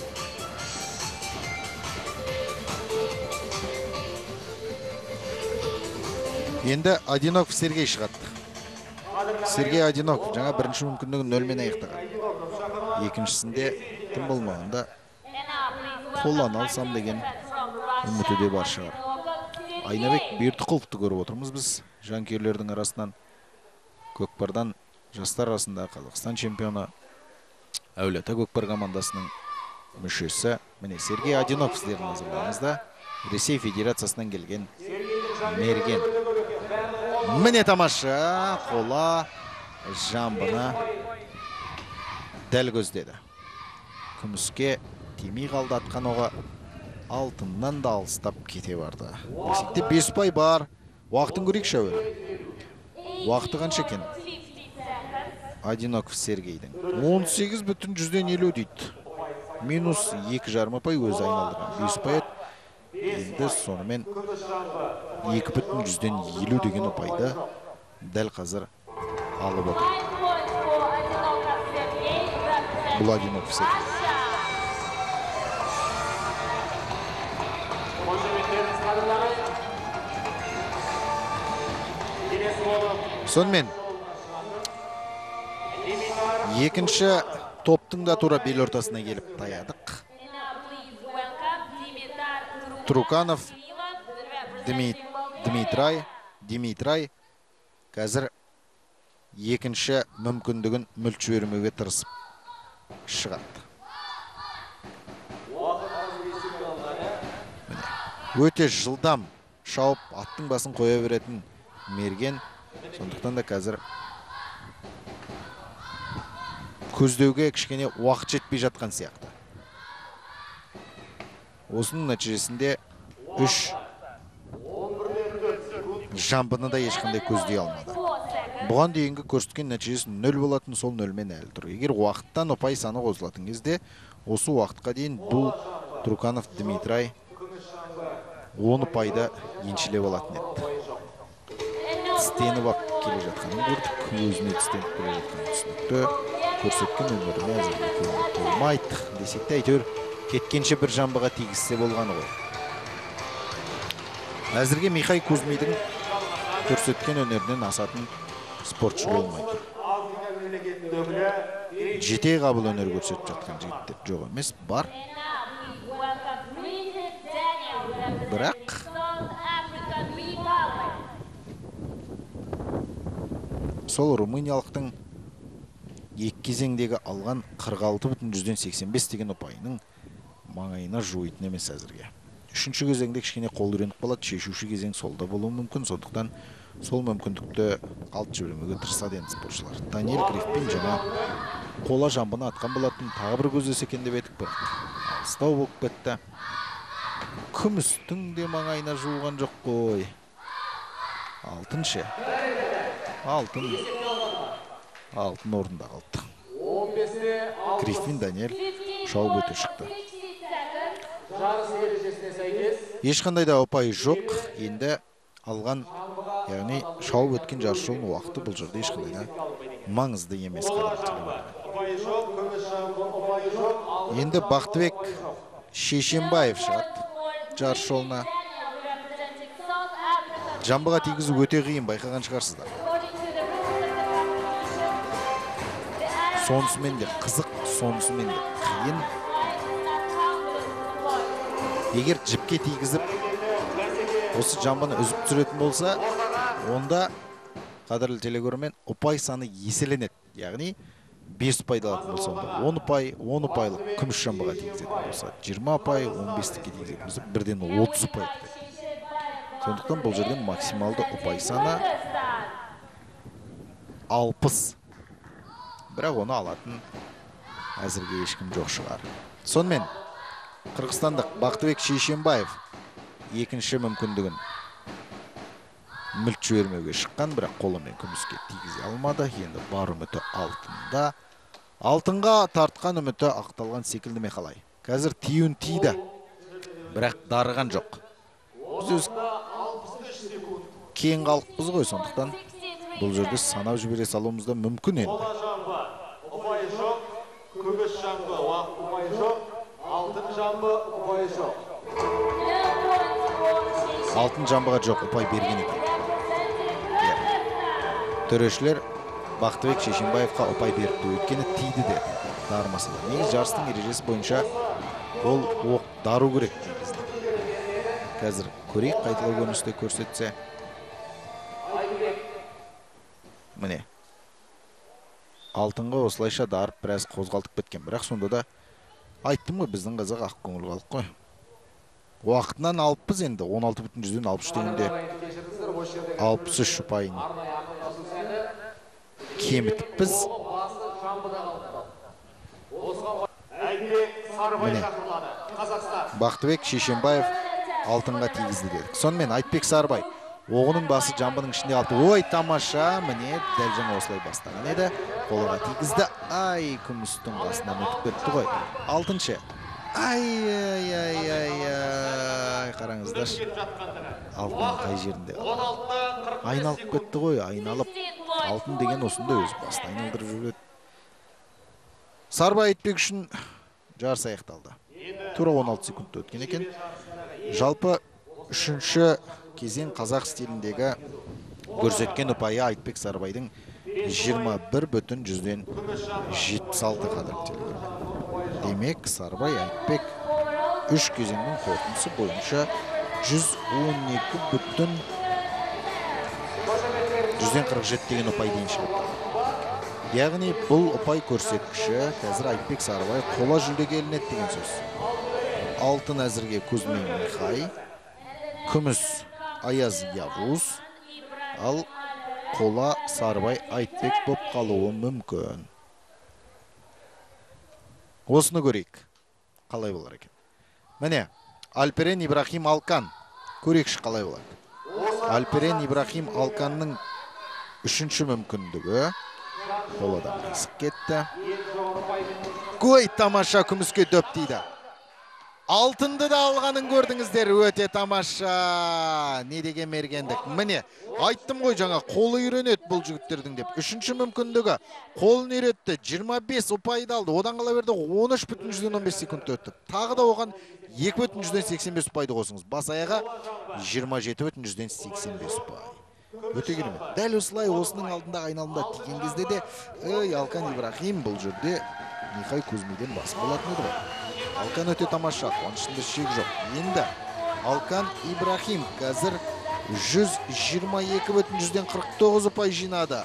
Енді Одиноков Сергей шығатты. Сергей Одиноков жаңа бірінші мүмкіндігін 0-мен аяқтаған. Екіншісінде тым болмағанда қоланы алсам деген үміті де бар шығар. Айнабек Бердіқұловты көріп отырмыз біз. Жанкүйерлердің арасынан көкпардан жастар арасында Қазақстан чемпионы Әулиеата көкпар командасының мүшесі. Міне Сергей Одиноков сіздердің назарларыңызда. Ресей Федерациясынан келген мерген. Міне тамаша, қола жамбына дәл көздеді. Күміске темей қалды атқан оға алтыннан да алыстап кете барды. Десекте 5 ұпай бар. Уақытын көрейік шәуір. Уақыты қанша екен? Одиноков Сергейдің 18,50 дейді. Минус 2,5 ұпай өзі айналдырған. 5 ұпай еді. Енді сонымен 2,50 деген ұпайды дәл қазір алып отыр. Бұл Одиноков Сергей. Сонымен екінші топтың да тура бел ортасына келіп таядық. Труканов, Димитрай қазір екінші мүмкіндігін мүлт жібермеуге тырысып шығады. Өте жылдам шауып аттың басын қоя беретін мерген. Сондықтан да қазір көздеуге кішкене уақыт жетпей жатқан сияқты. Осының нәтижесінде 3 жамбыны да ешқандай көздей алмады. Бұған дейінгі көрсеткен нәтижесі 0 болатын, сол 0-мен әлі тұр. Егер уақыттан ұпай саны қосылатын кезде, осы уақытқа дейін бұл Труканов Дмитрай 10 ұпайды еншілеп алатын еді. Тістеніп ап келе жатқанын көрдік, өзіне тістеніп келе жатқанын түсінікті. Көрсеткен өміріне әзірге көңіл толмайды. Десекте әйтеуір кеткенше бір жамбыға тигізсе болғаны ғой. Әзірге Михай Кузьмидің көрсеткен өнерінен асатын спортшы болмайды. Жете қабыл өнер көрсетіп жатқан жігіттер жоқ емес, бар. Бірақ сол румыниялықтың екі кезеңдегі алған 46,85 деген ұпайының маңайына жуитын емес әзірге. Үшінші кезеңде кішкене қол үйреніп қалады, шешуші кезең солда болуы мүмкін, сондықтан сол мүмкіндікті қалт жібермеуге тырысады енді спортшылар. Даниэль Грифпин жаңа қола жамбыны атқан болатын, тағы бір көздесе екен деп едік, бірақ алыстау болып кетті. Күмістің де маңайына жуған жоқ қой. Алтыншы. Алтын орында қалды. Грифпин Даниэль шауып өте шықты. Ешқандай да ұпай жоқ. Енді алған, яғни шауып өткен жарыс жолының уақыты бұл жерде ешқандай да маңызды емес. Енді Бақтыбек Шешенбаев шығады жарыс жолына. Жамбыға тигізу өте қиын, байқаған шығарсыздар. Сонысымен де қызық, сонысымен де қиын. Егер жіпке тигізіп, осы жамбыны үзіп түсіретін болса, онда қадірлі телегөрмен ұпай саны еселенеді. Яғни 5 ұпайды алатын болса, 10 ұпайлық күміс жамбыға тигізетін болса, 20 ұпай, 15-ке тигізетін болса, бірден 30 ұпай. Сондықтан бұл жерден максималды ұпай саны 60. Бірақ оны алатын әзірге ешкім жоқ шығар. Сонымен, Қырғызстандық Бақтыбек Шешенбаев екінші мүмкіндігін мүлт жібермеуге шыққан, бірақ қолымен күміске тигізе алмады. Енді бар үміті алтында. Алтынға тартқан үміті ақталған секілді ме қалай? Қазір тиюін тиді, бірақ дарыған жоқ. Біз кең қалықпыз ғой, сондықтан бұл жерде санап жібере салуымызда мүмкін енді. Ұпай жоқ, күміс жамбы, ұпай жоқ, алтын жамбы, ұпай жоқ. Алтын жамбыға жоқ ұпай берген екен. Төрешілер Бақтыбек Шешенбаевқа ұпай беріпті, өйткені тиді де дарымасы. Негіз жарыстың ережесі бойынша ол оқ дару керек. Қазір көрейік, қайталау көріністе көрсетсе. Міне. Алтынға осылайша дарып біраз қозғалтып кеткен. Бірақ сонда да айттым ғой, біздің қазақ ақ көңіл халық қой. Уақытынан алыппыз енді, 16,63 дегенде 63 ұпайын кемітіппіз. Міне, Бақтыбек Шешенбаев алтынға тигізді дедік. Сонымен Айтбек Сарыбай оғының басы жамбының ішінде қалды. Ой, тамаша, міне, дәл жаңа осылай бастаған еді. Қолаға тигізді. Ай, күмістің басынан өтіп кетті ғой. Алтыншы. Ай, қараңыздар. Алтын қай жерінде? Айналып кетті ғой, айналып. Алтын деген осында өз басын айналдырып жүреді. Сарыбай Айтбек үшін жарыс аяқталды. Тура 16 секундта өткен екен. Жалпы үшінші кезең қазақ стиліндегі көрсеткен ұпайы Айтбек Сарыбайдың 21,76 қадіртелген. Демек, Сарыбай Айтбек 3 кезеңнің қорытындысы бойынша 147 деген ұпай дейіншілік. Яғни бұл ұпай көрсеткіші қазір Айтбек Сарыбай қола жүлдеге ілінеді деген сөз. Алтын әзірге Кузьмин Михай, күміс Аяз Явуз, ал қола Сарыбай Айтбек боп қалуы мүмкін. Осыны көрейік. Қалай болар екен? Міне, Альперен Ибрахим Алкан. Көрейікші қалай болады. Альперен Ибрахим Алканның үшінші мүмкіндігі. Қоладан қисық кетті. Көй, тамаша, күміске дөп дейді. Алтынды да алғанын көрдіңіздер, өте тамаша. Не деген мергендік. Міне, айттым ғой жаңа, қолы үйренеді бұл жігіттердің деп. Үшінші мүмкіндігі қолын үйретті, 25 ұпайды алды. Одан қала берді 13,15 секунд өтті. Тағы да оған 2,85 ұпайды қосыңыз. Бас аяға 27,85 ұпай. Өте керемет. Дәл осылай осының алдында айналымда тиген кезде де Алкан Ибрахим бұл жерде Михай Кузьмиден бас болатын еді ғой. Алкан өте тамаша, қуанышында шек жоқ. Енді Алкан Ибрахим қазір 122,49 ұпай жинады.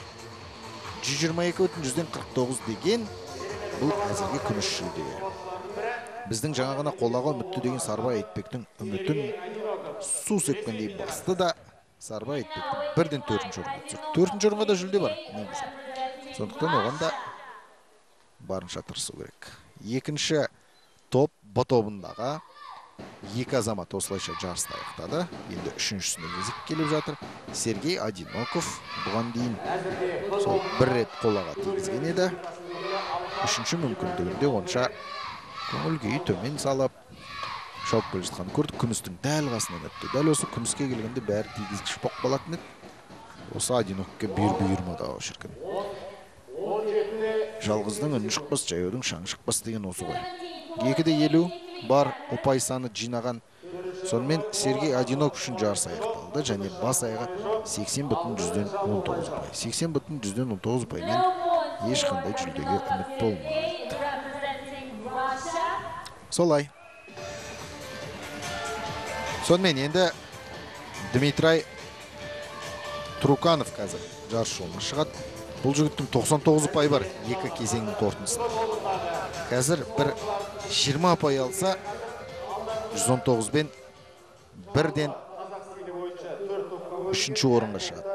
122,49 деген бұл әзірге күміс жүлде. Біздің жаңағына қолаға үмітті деген Сарыбай Айтбектің үмітін су сепкендей басты да Сарыбай Айтбектің бірден 4-ші орынға түсірді. 4-ші орынға да жүлде бар негізі. Сондықтан оған да барынша тырысу керек. Екінші топ Б тобындағы екі азамат осылайша жарысты аяқтады. Енді үшіншісіне кезек келіп жатыр. Сергей Одиноков бұған дейін сол бір рет қолаға тигізген еді. Үшінші мүмкіндігінде онша көңіл күйі төмен салып шауып келе жатқан көрдік. Күмістің дәл қасынан өтті. Дәл осы күміске келгенде бәрі тигізгіш боқ болатын еді. Осы Одиноковке бұйырмады ау шіркін. Жалғыздың үні шықпас, жаяудың шаң шықпас деген осы ғой. 2-50 бар ұпай саны жинаған. Сонымен Сергей Одиноков үшін жарыс аяқталды және бас аяға 80,19 ұпай. 80,19 ұпаймен ешқандай жүлдеге үміт болмайды. Солай. Сонымен енді Дмитрий Труканов қазір жарыс жолына шығады. Бұл жігіттің 99 ұпай бар екі кезеңнің қорытындысында. Қазір бір 20 ұпай алса 119 бен бірден үшінші орынға шығады.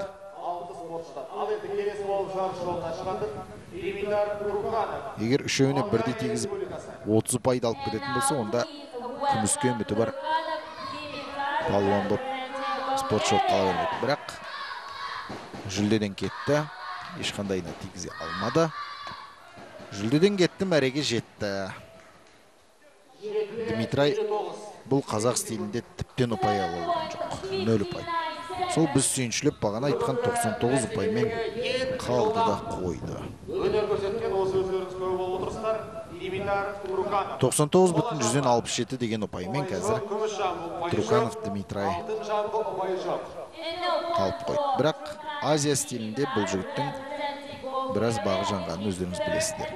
Егер үшеуіне бірде тегізіп 30 ұпайды алып кететін болса, онда күміске үміті бар палуан боп спортшы болып қала бермейді. Бірақ жүлдеден кетті, ешқандайына тигізе алмады. Жүлдеден кетті, мәреге жетті. Дмитрий бұл қазақ стилінде тіптен ұпай алған жоқ, 0 ұпай. Сол біз сүйіншілеп бағана айтқан 99 ұпаймен қалды да қойды. 99,67 деген ұпаймен қазір Труканов Дмитрий қалып қойды. Бірақ Азия стилінде бұл жігіттің біраз бағы жанғанын өздеріңіз білесіздер.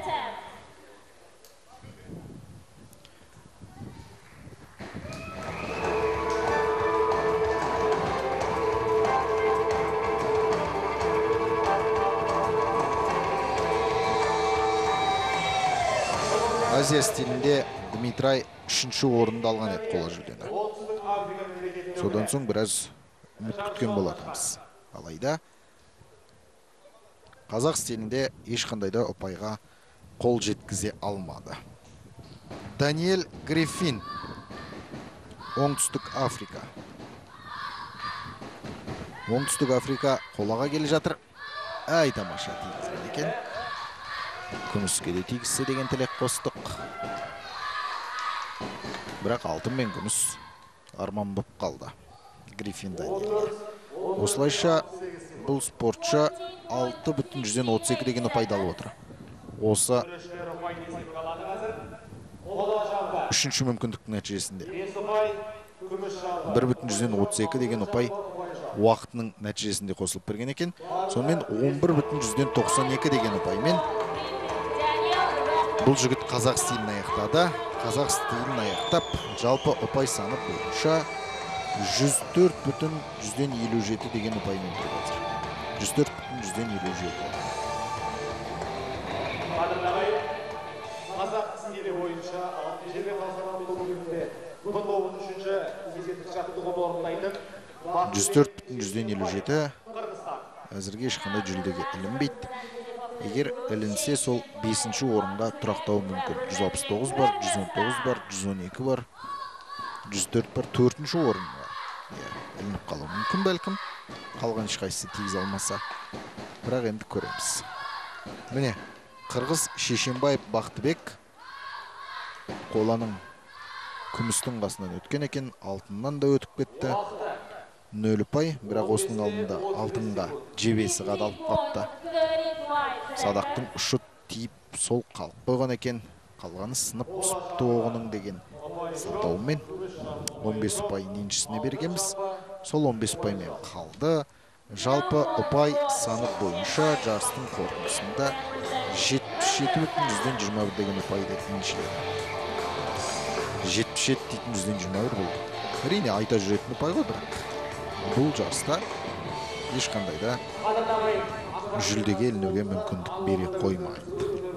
Азия стилінде Дмитрий үшінші орынды алған еді қола жүлдені. Содан соң біраз үміт күткен болатынбыз. Алайда қазақ стилінде ешқандай да ұпайға қол жеткізе алмады. Даниэль Гриффин, Оңтүстік Африка. Оңтүстік Африка қолаға келе жатыр. Ай, тамаша тигізген екен. Күміске де тигізсе деген тілек қостық. Бірақ алтын мен күміс арман боп қалды Гриффин Даниэльге. Осылайша бұл спортшы 6,32 деген ұпайды алып отыр. Осы үшінші мүмкіндіктің нәтижесінде 1,32 деген ұпай уақытының нәтижесінде қосылып берген екен. Сонымен 11,92 деген ұпаймен бұл жігіт қазақ стилін аяқтады. Қазақ стилін аяқтап, жалпы ұпай саны бойынша 104,57 деген ұпаймен тұрып отыр. 104,57. Қазақ стилі бойынша 6 халықаралық турнирінде бұл тобын үшінші кезекті жаттығуын орындайтын 104,57. Әзірге ешқандай жүлдеге ілінбейді. Егер ілінсе, сол 5-ші орынға тұрақтауы мүмкін. 169 бар, 119 бар, 112 бар, 104 бар, 4-ші орын бар. Ілініп қалу мүмкін бәлкім. Қалған ешқайсысы тигіз алмаса. Бірақ енді көреміз. Міне, Қырғыз Шешенбаев Бақтыбек қоланың күмістің қасынан өткен екен, алтыннан да өтіп кетті. 0 ұпай, бірақ осының алдында алтынға жебесі қадалып қапты. Садақтың ұшы тиіп сол қалып қойған екен. Қалғаны сынып түсіпті оғының деген сылтауымен 15 ұпай еншісіне бергенбіз. Сол 15 ұпаймен қалды. Жалпы ұпай саны бойынша жарыстың қорытындысында 77,21 деген ұпайды еншіледі. 77,21 болды. Әрине айта жүретін ұпай ғой, бірақ бұл жарыста ешқандай да жүлдеге ілінуге мүмкіндік бере қоймайды.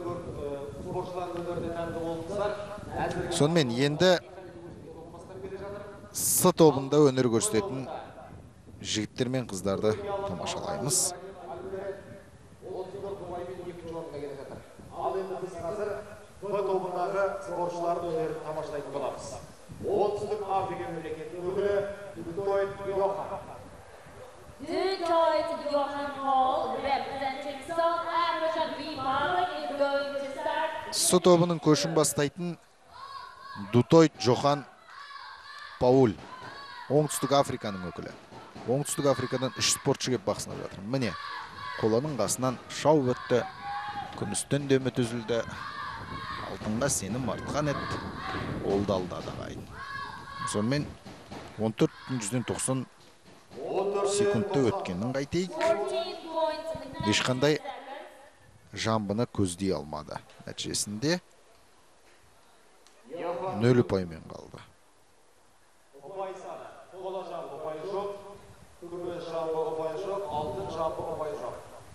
Сонымен енді С тобында өнер көрсететін жігіттер мен қыздарды тамашалаймыз. Ал енді біз қазір Б тобындағы спортшылардың өнерін тамашалайтын боламыз. Оңтүстік Африка мемлекетінің өкілі Дутойт Йохан. Duthoit Johan Hall, representing South African Republic, is going to start. С тобының көшін бастайтын Дутойт Джохан Пауль, Оңтүстік Африканың өкілі. Оңтүстік Африкадан 3 спортшы кеп бақ сынап жатыр. Міне, қоланың қасынан шау өтті, күмістен де үміт үзілді. Алтынға сенім артқан еді, ол да алдады ағайын. Сонымен 14,90 секундты өткенін қайтейік. Ешқандай жамбыны көздей алмады. Нәтижесінде 0 ұпаймен қалды. Ұпай саны, қола жамбы ұпай жоқ, күміс жамбы ұпай жоқ, алтын жамбы ұпай жоқ.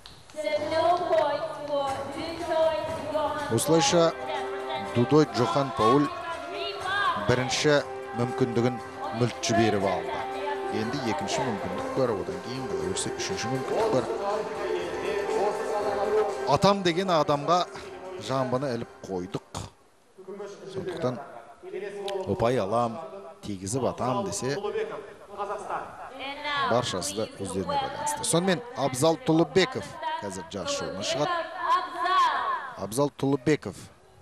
Осылайша Дутойт Джохан Пауль бірінші мүмкіндігін мүлтші беріп алды. Енді екінші мүмкіндік бар, одан кейін бұл өрсе үшінші мүмкіндік бар. Атам деген адамға жамбыны іліп қойдық. Сондықтан ұпай алам, тегізіп атам десе, баршасы да өздеріне байланысты. Сонымен Абзал Тұлыбеков қазір жарыс жолына шығады. Абзал Тұлыбеков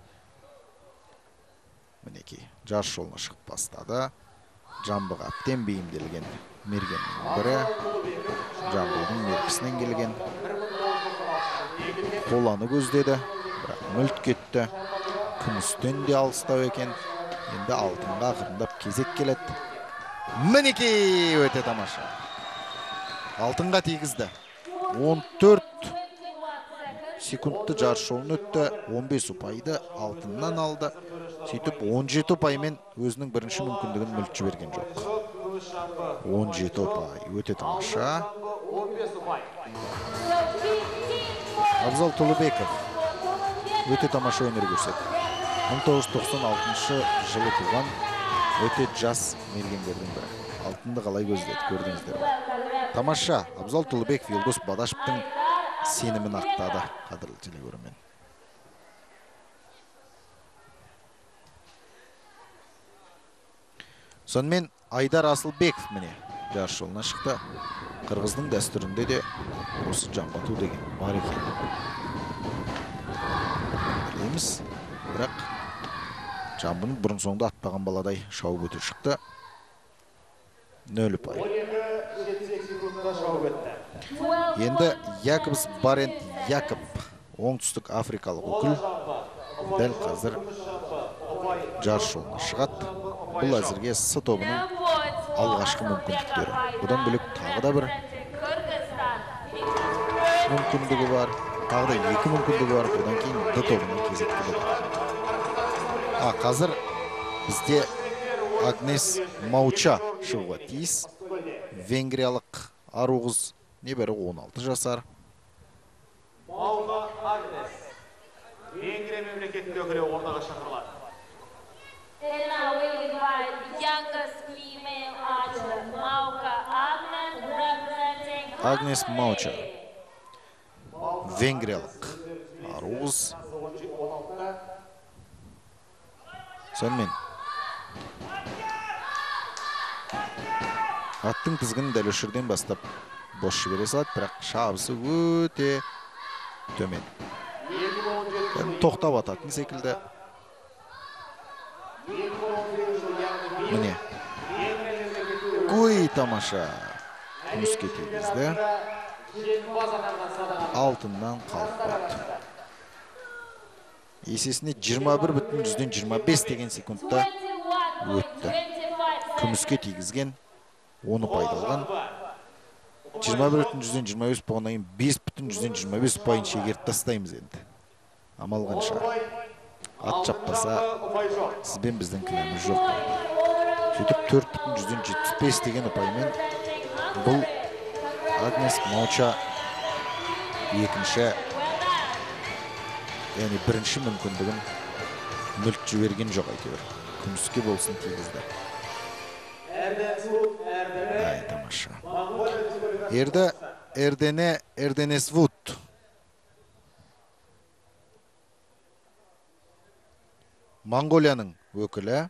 мінекей жарыс жолына шығып бастады. Жамбыға әбден бейімделген мергеннің бірі, жамбылдың меркісінен келген. Қоланы көздеді, бірақ мүлт кетті. Күмістен де алыстау екен. Енді алтынға ақырындап кезек келеді. Мінекей өте тамаша. Алтынға тигізді. 14 секундты жарыс жолын өтті. 15 ұпайды алтыннан алды. Сөйтіп 17 ұпаймен өзінің бірінші мүмкіндігін мүлт жіберген жоқ. 17 ұпай өте тамаша. Абзал Тұлыбеков өте тамаша өнер көрсетті. 1996 жылы туған өте жас мергендердің бірі. алтынды қалай көздеді, көрдіңіздер. Тамаша, Абзал Тұлыбеков Елдос Бадашевтың сенімін ақтады, қадірлі телегөрермен. Сонымен Айдар Асылбеков міне жарыс жолына шықты. Қырғыздың дәстүрінде де осы жамбату деген бар екен. Білеміз, бірақ жамбыны бұрын соңды атпаған баладай шауып өте шықты. 0 ұпай. Енді Якобс Барент Якоб, оңтүстік африкалық өкіл, дәл қазір жарыс жолына шығады. Бұл әзірге С тобының алғашқы мүмкіндіктері. Бұдан бөлек тағы да бір мүмкіндігі бар. Тағы да 2 мүмкіндігі бар. Бұдан кейін Д тобының кезекті болады. Қазір бізде Агнес Мауча шығуға тиіс. Венгриялық ару қыз, небәрі 16 жасар. Маука Агнес. Венгрия мемлекеттік өкілі ордаға шақырылады. And now we invite youngest female archer, Mauka Agnes, representing Агнес Мауча. Венгриялық ару қыз. Сонымен аттың тізгінін дәл өшірден бастап бос жібере салады, бірақ шабысы өте төмен. Тоқтап ататын секілді. Міне. Ой, тамаша. Күміске тегізді. Алтыннан қалып барды. Есесіне 21,25 деген секундта өтті. Күміске тегізген 10 ұпайды алған. 21,25 болғаннан кейін 5,25 ұпайын шегеріп тастаймыз енді. Амал қанша. Ат шаппаса, сізбен біздің кінәміз жоқ. Сөйтіп 4,75 деген ұпаймен бұл Агнес Мауча екінші, яғни бірінші мүмкіндігін мүлт жіберген жоқ әйтеуір. Күміске болсын тегізді. Ай, тамаша. Эрденесвуд. Монголияның өкілі.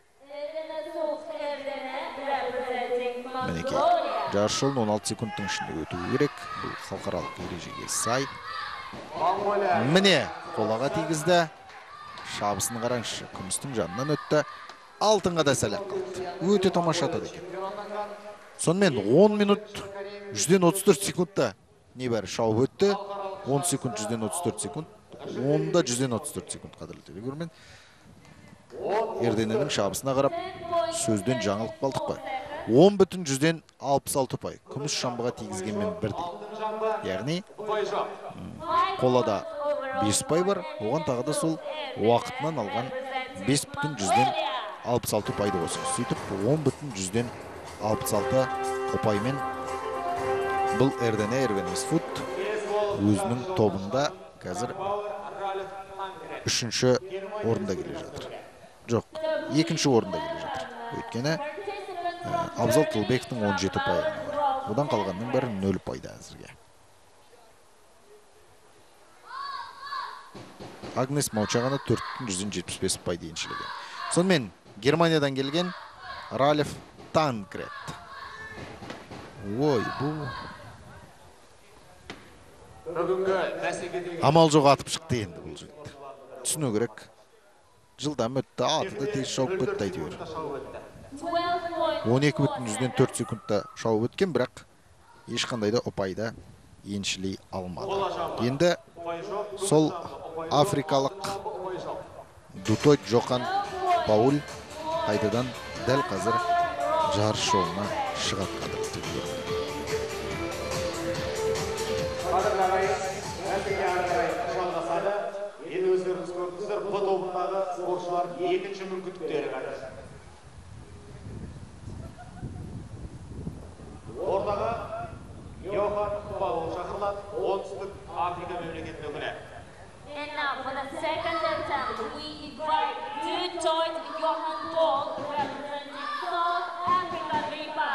Мінекей, жарыс жолын 16 секундтың ішінде өтуі керек. Бұл халықаралық ережеге сай. Міне, қолаға тигізді. Шабысын қараңызшы, күмістің жанынан өтті. Алтынға да сәлек қалды. Өте тамаша атады екен. Сонымен 10 минут 134 секундта небәрі шауып өтті. 10 секунд 134 секунд. 10-да 134 секунд қадірлі телегөрермен. Ердененің шабысына қарап сөзден жаңылып қалдық қой. 10,66 ұпай. Күміс шамбыға тигізгенмен бірдей. Яғни қолада 5 ұпай бар. Оған тағы да сол уақытынан алған 5,66 ұпайды қосыңыз. Сөйтіп 10,66 ұпаймен бұл Эрденесвуд өзінің тобында қазір 3-ші орында келе жатыр. Жоқ, 2-ші орында келе жатыр. Өйткені Абзал Тұлыбековтың 17 ұпайы бар. Одан қалғанның бәрі 0 ұпайда әзірге. Агнес Маучағаны 4,175 ұпайды еншілеген. Сонымен Германиядан келген Ральф Танкрет. Ой, бұл амал жоқ атып шықты енді бұл жігіт. Түсіну керек. Жылдам өтті, атыды тез шауып көтті әйтеуір. 12,4 секундта шауып өткен, бірақ ешқандай да ұпайда еншілей алмады. Енді сол африкалық Дутой Джохан Пауль қайтадан дәл қазір жарыс жолына шығады қадірлі телегөрермен. Енді өздеріңіз көрдіңіздер, Б тобындағы спортшылардың екінші мүмкіндіктері қазір. Ордаға Йохан Паул шақырылады, оңтүстік Африка мемлекетінің өкілі. And now for the second attempt, we invite Dutoit Johan Paul, representing South Africa Riba.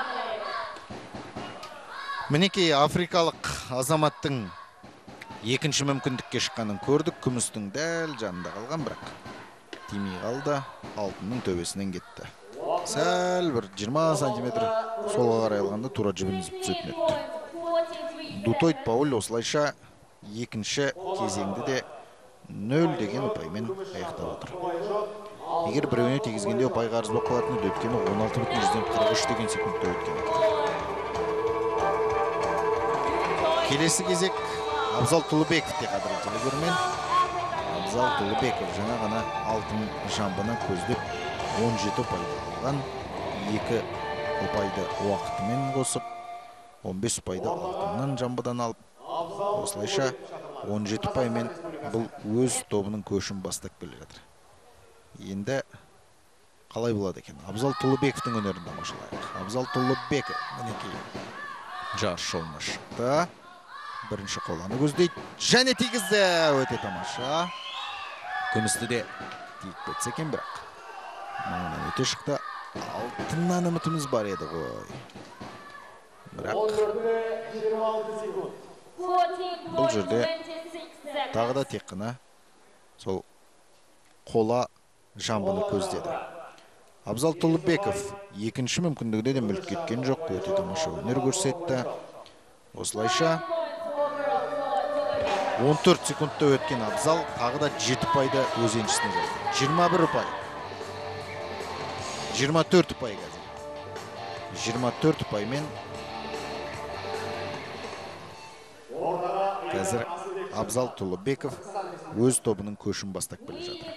Мінекей африкалық азаматтың екінші мүмкіндікке шыққанын көрдік. Күмістің дәл жанында қалған, бірақ тимей қалды, алтынның төбесінен кетті. Сәл бір 20 сантиметр солға қарай алғанда тура жібін үзіп түсетін еді. Дутойт Пауль осылайша екінші кезеңді де 0 деген ұпаймен аяқтап отыр. Егер біреуіне тегізгенде ұпай қарыз болып қалатын еді, өткені 16,43 деген секундта өткен екен. Келесі кезек Абзал Тұлыбеков те қадірлі телегөрмен. Абзал Тұлыбеков жаңа ғана алтын жамбына көздеп 17 ұпайды алған. 2 ұпайды уақытымен қосып, 15 ұпайды алтыннан жамбыдан алып, осылайша 17 ұпаймен бұл өз тобының көшін бастап келе жатыр. Енді қалай болады екен? Абзал Тұлыбековтың өнерін тамашалайық. Абзал Тұлыбеков мінекей жарыс жолына шықты. Бірінші қоланы көздейді, және тигізді. Өте тамаша. Күмісті де тиіп кетсе екен, бірақ маңынан өте шықты. Алтыннан үмітіміз бар еді ғой. Бірақ бұл жерде тағы да тек қана сол қола жамбыны көздеді. Абзал Тұлыбеков екінші мүмкіндігінде де мүлт кеткен жоқ. Өте тамаша өнер көрсетті. Осылайша 14 секундта өткен Абзал тағы да 7 ұпайды өз еншісіне жазды. 21 ұпай. 24 ұпай қазір. 24 ұпаймен қазір Абзал Тұлыбеков өз тобының көшін бастап келе жатыр.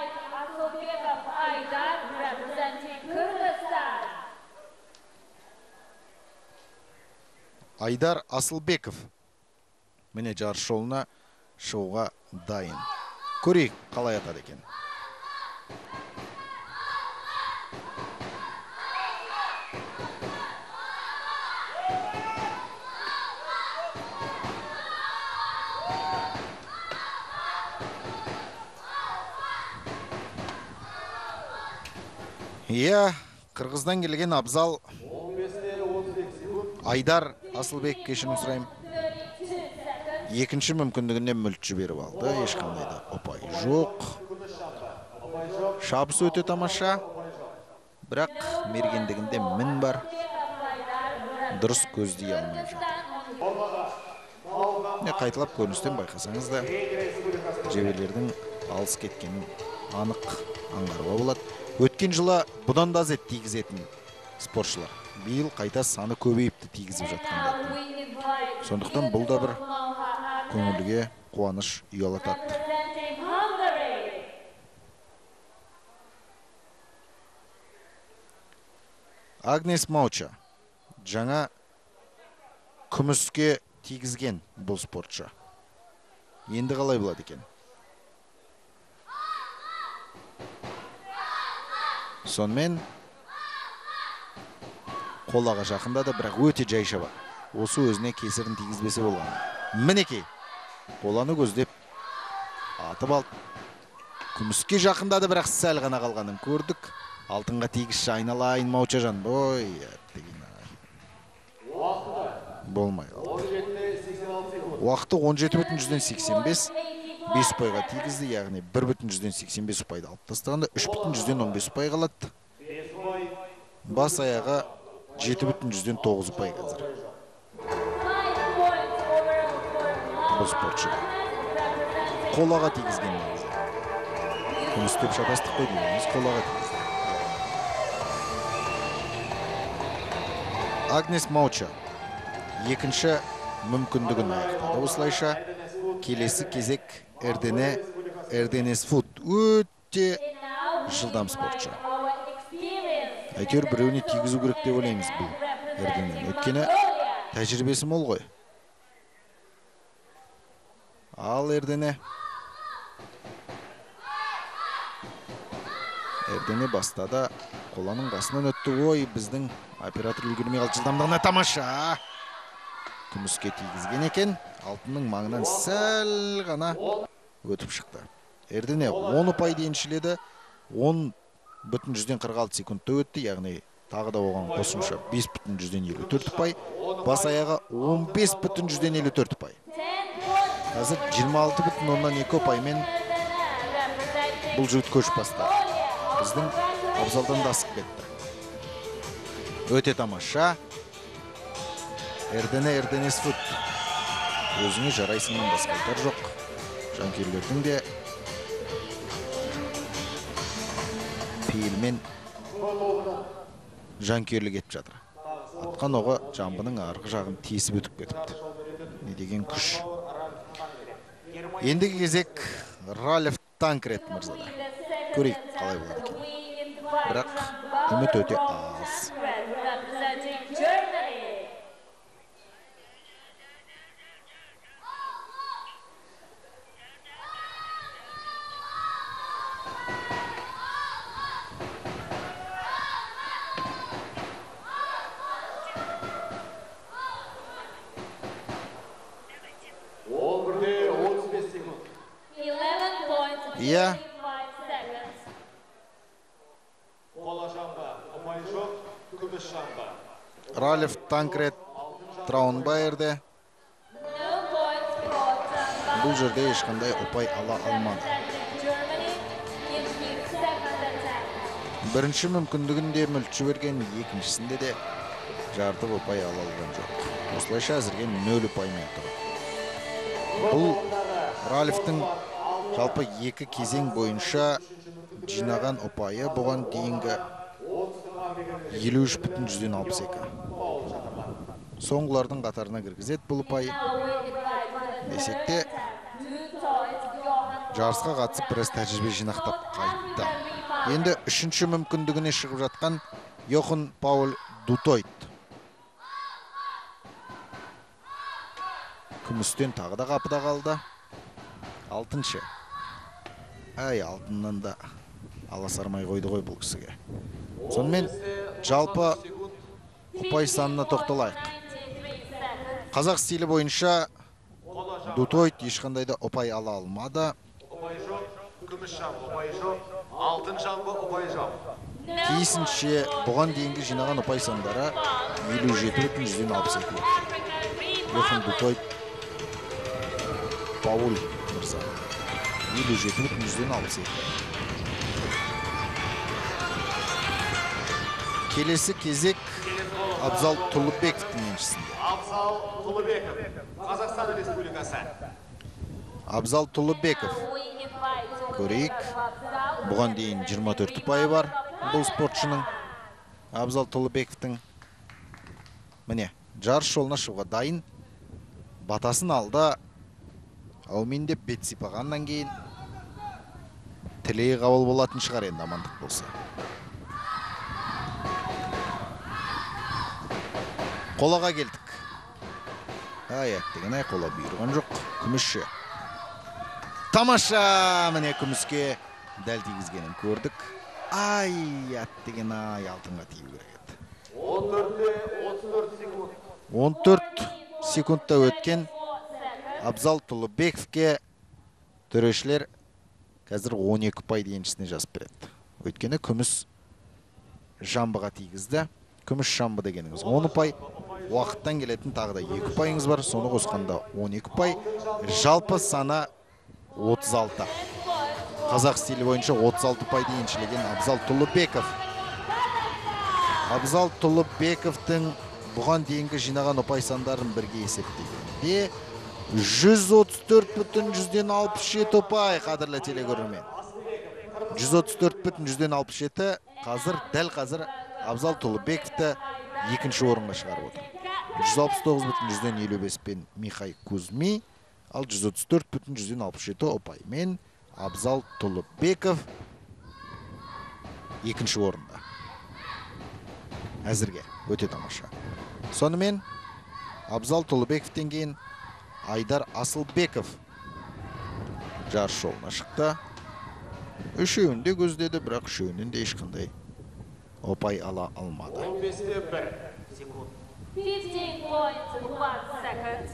Айдар Асылбеков міне жарыс жолына шығуға дайын. Көрейік қалай атады екен. Иә, Қырғыздан келген Абзал Айдар Асылбек кешірім сұрайым. Екінші мүмкіндігіне мүлт жіберіп алды. Ешқандай да ұпай жоқ. Шабысы өте тамаша. Бірақ мергендігінде мін бар. Дұрыс көздей алмай жатыр. Қайталап көріністен байқасаңыз да жебелердің алыс кеткенін анық аңғаруға болады. Өткен жылы бұдан да зет тигізетін спортшылар биыл қайта саны көбейіпті тигізіп жатқанда. Сондықтан бұл да бір көңілге қуаныш ұялатады. Агнес Мауча жаңа күміске тигізген бұл спортшы. Енді қалай болады екен? Сонымен қолаға жақында да бірақ өте жайша бар. Осы өзіне кесірін тигізбесе болған. Мінекей қоланы көздеп атып алып, күміске жақында да бірақ сәл ғана қалғанын көрдік. Алтынға тигізші айналайын Маучажан. Ой, болмай қалды. Уақыты 17,85, 5 ұпайға тигізді, яғни 1,85 ұпайды алып тастағанда 3,15 ұпай қалады. Бас аяға 7,9 ұпай қазір. Бұл спортшы қолаға тигізген негізі. Күміс деп шатастық қой дейміз, қолаға тигізді. Агнес Мауча екінші мүмкіндігін аяқтады. Осылайша келесі кезек Эрденес Фуд. Өте жылдам спортшы. Әйтеуір біреуіне тигізу керек деп ойлаймыз бұл Эрденен. Өткені тәжірибесі мол ғой. Ал Эрдене бастады. Қоланың қасынан өтті. Ой, біздің оператор үлгермей қалды. Жылдамдығына тамаша. Күміске тигізген екен. Алтынның маңынан сәл ғана өтіп шықты. Эрдене 10 ұпайды еншіледі. 10,46 секундта өтті. Яғни тағы да оған қосымша 5,54 ұпай, бас аяғы 15,54 ұпай. Қазір 26,2 ұпаймен бұл жігіт көш бастады. Біздің Абзалдан да асып кетті. Өте тамаша. Эрденес фут. Өзіңе жарайсыңнан басқалдар жоқ. Жанкүйерлердің де пейілмен жанкүйерлік етіп жатыр. Атқан оғы жамбының арғы жағын тесіп өтіп кетіпті. Не деген күш. Ендігі кезек Ральф Танкред мырзада. Көрейік қалай болады екен. Бірақ үміт өте аз. Иә. Ральф Танкред Траунбайерде. Бұл жерде ешқандай ұпай ала алмады. Бірінші мүмкіндігінде мүлт жіберген, екіншісінде де жарты ұпай ала алған жоқ. Осылайша әзірге 0 ұпаймен тұр. Бұл Ральфтың жалпы 2 кезең бойынша жинаған ұпайы бұған дейінгі 53,62. Соңғылардың қатарына кіргізет бұл ұпай. Десек те жарысқа қатысып біраз тәжірибе жинақтап қайтты. Енді үшінші мүмкіндігіне шығып жатқан Йохан Пауль Дутойт. Күмістен тағы да қапыда қалды. Алтыншы. Алтыннан да аласармай қойды ғой бұл кісіге. Сонымен жалпы ұпай санына тоқталайық. Қазақ стилі бойынша Дутойт ешқандай да ұпай ала алмады. Тиісінше бұған дейінгі жинаған ұпай сандары 57,62. Йохан Дутойт Пауль мырза 57,62. Келесі кезек Абзал Тұлыбековтың еншісінде. Абзал Тұлыбеков, Қазақстан Республикасы. Абзал Тұлыбеков. Көрейік. Бұған дейін 24 ұпайы бар бұл спортшының. Абзал Тұлыбековтың. Міне, жарыс жолына шығуға дайын. Батасын алды. Аумен деп бет сипағаннан кейін тілегі қабыл болатын шығар енді амандық болса. Қолаға келдік. Аяттеген қола бұйырған жоқ. Күмісші. Тамаша! Міне күміске дәл тигізгенін көрдік. Аяттеген алтынға тиу керек еді. 14 секунд. 14 секундта өткен Абзал Тұлыбековке төрешілер қазір 12 ұпай еншісіне жазып береді. Өйткені күміс жамбыға тигізді. Күміс жамбы дегеніңіз 10 ұпай. Уақыттан келетін тағы да 2 ұпайыңыз бар. Соны қосқанда 12 ұпай. Жалпы саны 36. Қазақ стилі бойынша 36 ұпайды еншілеген Абзал Тұлыбеков. Абзал Тұлыбековтың бұған дейінгі жинаған ұпай сандарын бірге есептегенде 134,67 ұпай, қадірлі телегөрермен. 134,67 дәл қазір Абзал Тұлыбековті екінші орынға шығарып отыр. 169,55 пен Михай Кузьми, ал 134,67 ұпаймен Абзал Тұлыбеков екінші орында. Әзірге өте тамаша. Сонымен Абзал Тұлыбековтен кейін Айдар Асылбеков жарыс жолына шықты. Үшеуінде көздеді, бірақ үшеуінен де ешқандай ұпай ала алмады. 15-1 секунд. 15.1 seconds.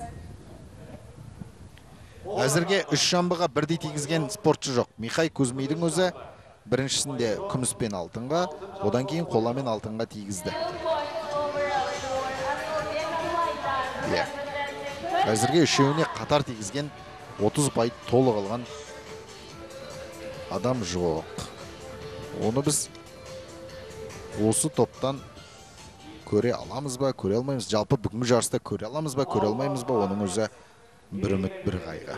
Әзірге үш жамбыға бірдей тигізген спортшы жоқ. Михай Кузьмидің өзі біріншісінде күміс пен алтынға, одан кейін қола мен алтынға тигізді. Әзірге үшеуіне қатар тигізген 30 ұпай толық алған адам жоқ. Оны біз осы топтан көре аламыз ба, көре алмаймыз? Жалпы бүгінгі жарыста көре аламыз ба, көре алмаймыз ба? Оның өзі бір үміт, бір қайғы.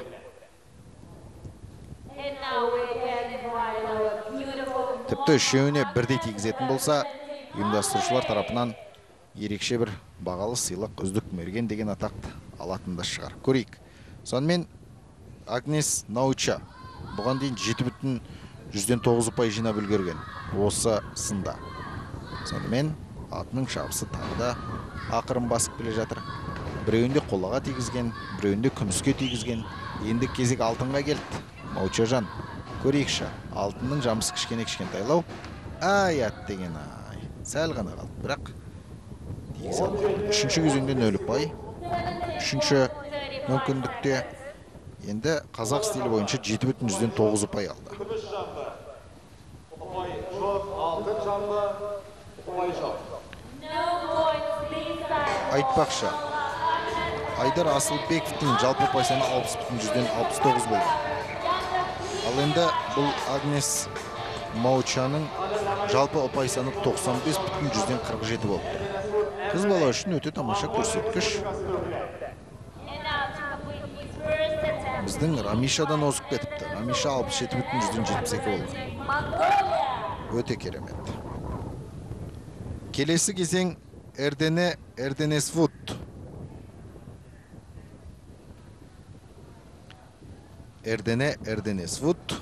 Тіпті үшеуіне бірдей тигізетін болса, ұйымдастырушылар тарапынан ерекше бір бағалы сыйлық үздік мерген деген атақты алатын да шығар. Көрейік. Сонымен Агнес Науча бұған дейін 7,9 ұпай жинап үлгерген осы сында. Сонымен атының шабысы тағы да ақырын басып келе жатыр. Біреуінде қолаға тигізген, біреуінде күміске тигізген. Енді кезек алтынға келді. Научажан, көрейікші. Алтынның жамысы кішкентайлау. Ат деген ай. Сәл ғана қалды. Бірақ тигізе алмады. Үшінші кезеңде 0 ұпай. Үшінші мүмкіндікте енді қазақ стилі бойынша 7,9 ұпай алды. Айтпақшы, Айдар Асылбековтің жалпы ұпай саны 60,69 болды. Ал енді бұл Агнес Научаның жалпы ұпай саны 95,47 болды. Қыз бала үшін өте тамаша көрсеткіш. Біздің Рамишадан озып кетіпті. Рамиша 67,72 болды. Өте керемет. Келесі кезең Эрдене Эрденесвуд. Эрдене Эрденесвуд.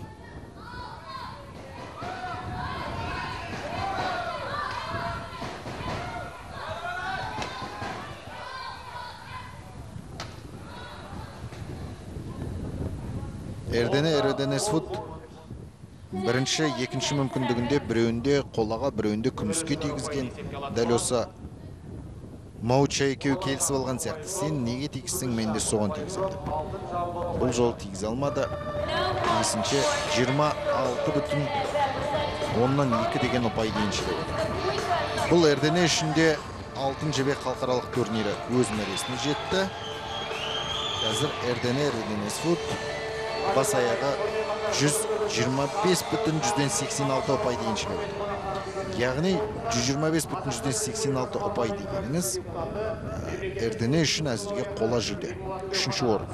Эрдене Эрденесвуд бірінші, екінші мүмкіндігінде біреуінде қолаға, біреуінде күміске тигізген. Дәл осы Мауча екеуі келісіп алған сияқты. Сен неге тигізсең, мен де соған тигізем деп. Бұл жол тигізе алмады. Тиісінше 26,2 деген ұпай дейіншілі болды. Бұл Эрдене үшінде алтын жебе халықаралық турнирі өз мәресіне жетті. Қазір Эрдене Эрденесвуд бас аяғы 125,86 ұпай дейіншілі болды. Яғни 125,86 ұпай дегеніңіз Эрдене үшін әзірге қола жүлде. Үшінші орын.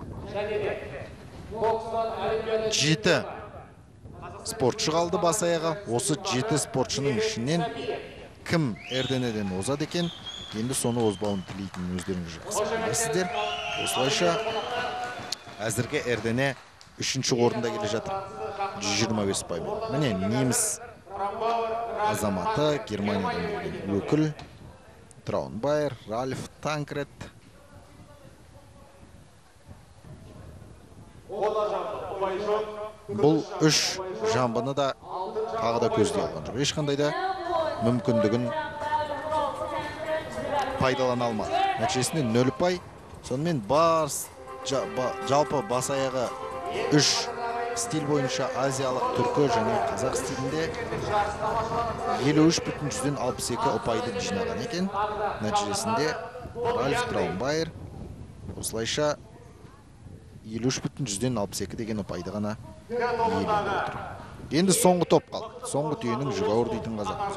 7 спортшы қалды бас аяға. Осы 7 спортшының ішінен кім Эрденеден озады екен? Енді соны озбауын тілейтін өздеріңіз жақсы білесіздер. Осылайша әзірге Эрдене үшінші орында келе жатыр. 125 ұпаймен. Міне неміс азаматы, Германиядан келген өкіл Траунбайер, Ральф Танкрет. Бұл үш жамбыны да тағы да көздей алған жоқ. Ешқандай да мүмкіндігін пайдалана алмады. Нәтижесінде 0 ұпай. Сонымен жалпы бас аяғы 3 стиль бойынша азиялық, түркі және қазақ стилінде 53,62 ұпайды жинаған екен. Нәтижесінде Ральф Траунбайер осылайша 53,62 деген ұпайды ғана иеленіп отыр. Енді соңғы топ қалды. Соңғы түйенің жүгауыр дейтін қазақ.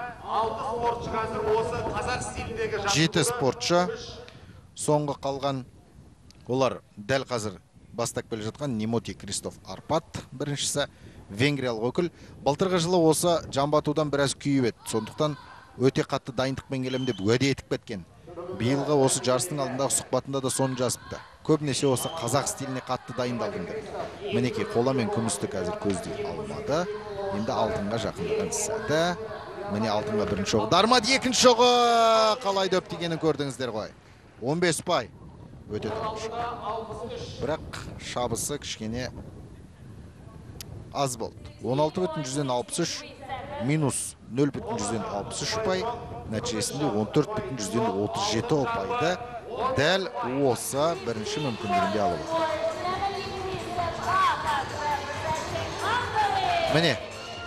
7 спортшы соңғы қалған. Олар дәл қазір бастап келе жатқан Немоти Кристоф Арпат біріншісі, венгриялық өкіл. Былтырғы жылы осы жамбатудан біраз күйіп еді. Сондықтан өте қатты дайындықпен келем деп уәде етіп кеткен. Биылғы осы жарыстың алдындағы сұхбатында да соны жазыпты. Көбінесе осы қазақ стиліне қатты дайындалдым деп. Мінекей қола мен күмісті қазір көздей алмады. Енді алтынға жақындаған сәті. Міне алтынға бірінші оғы. Дармады екінші оғы. Қалай дөп дегенін көрдіңіздер ғой. 15 ұпай. Өте тамаша. Бірақ шабысы кішкене аз болды. 16,63 минус 0,63 ұпай. Нәтижесінде 14,37 ұпайды дәл осы бірінші мүмкіндігінде алып отыр. Міне,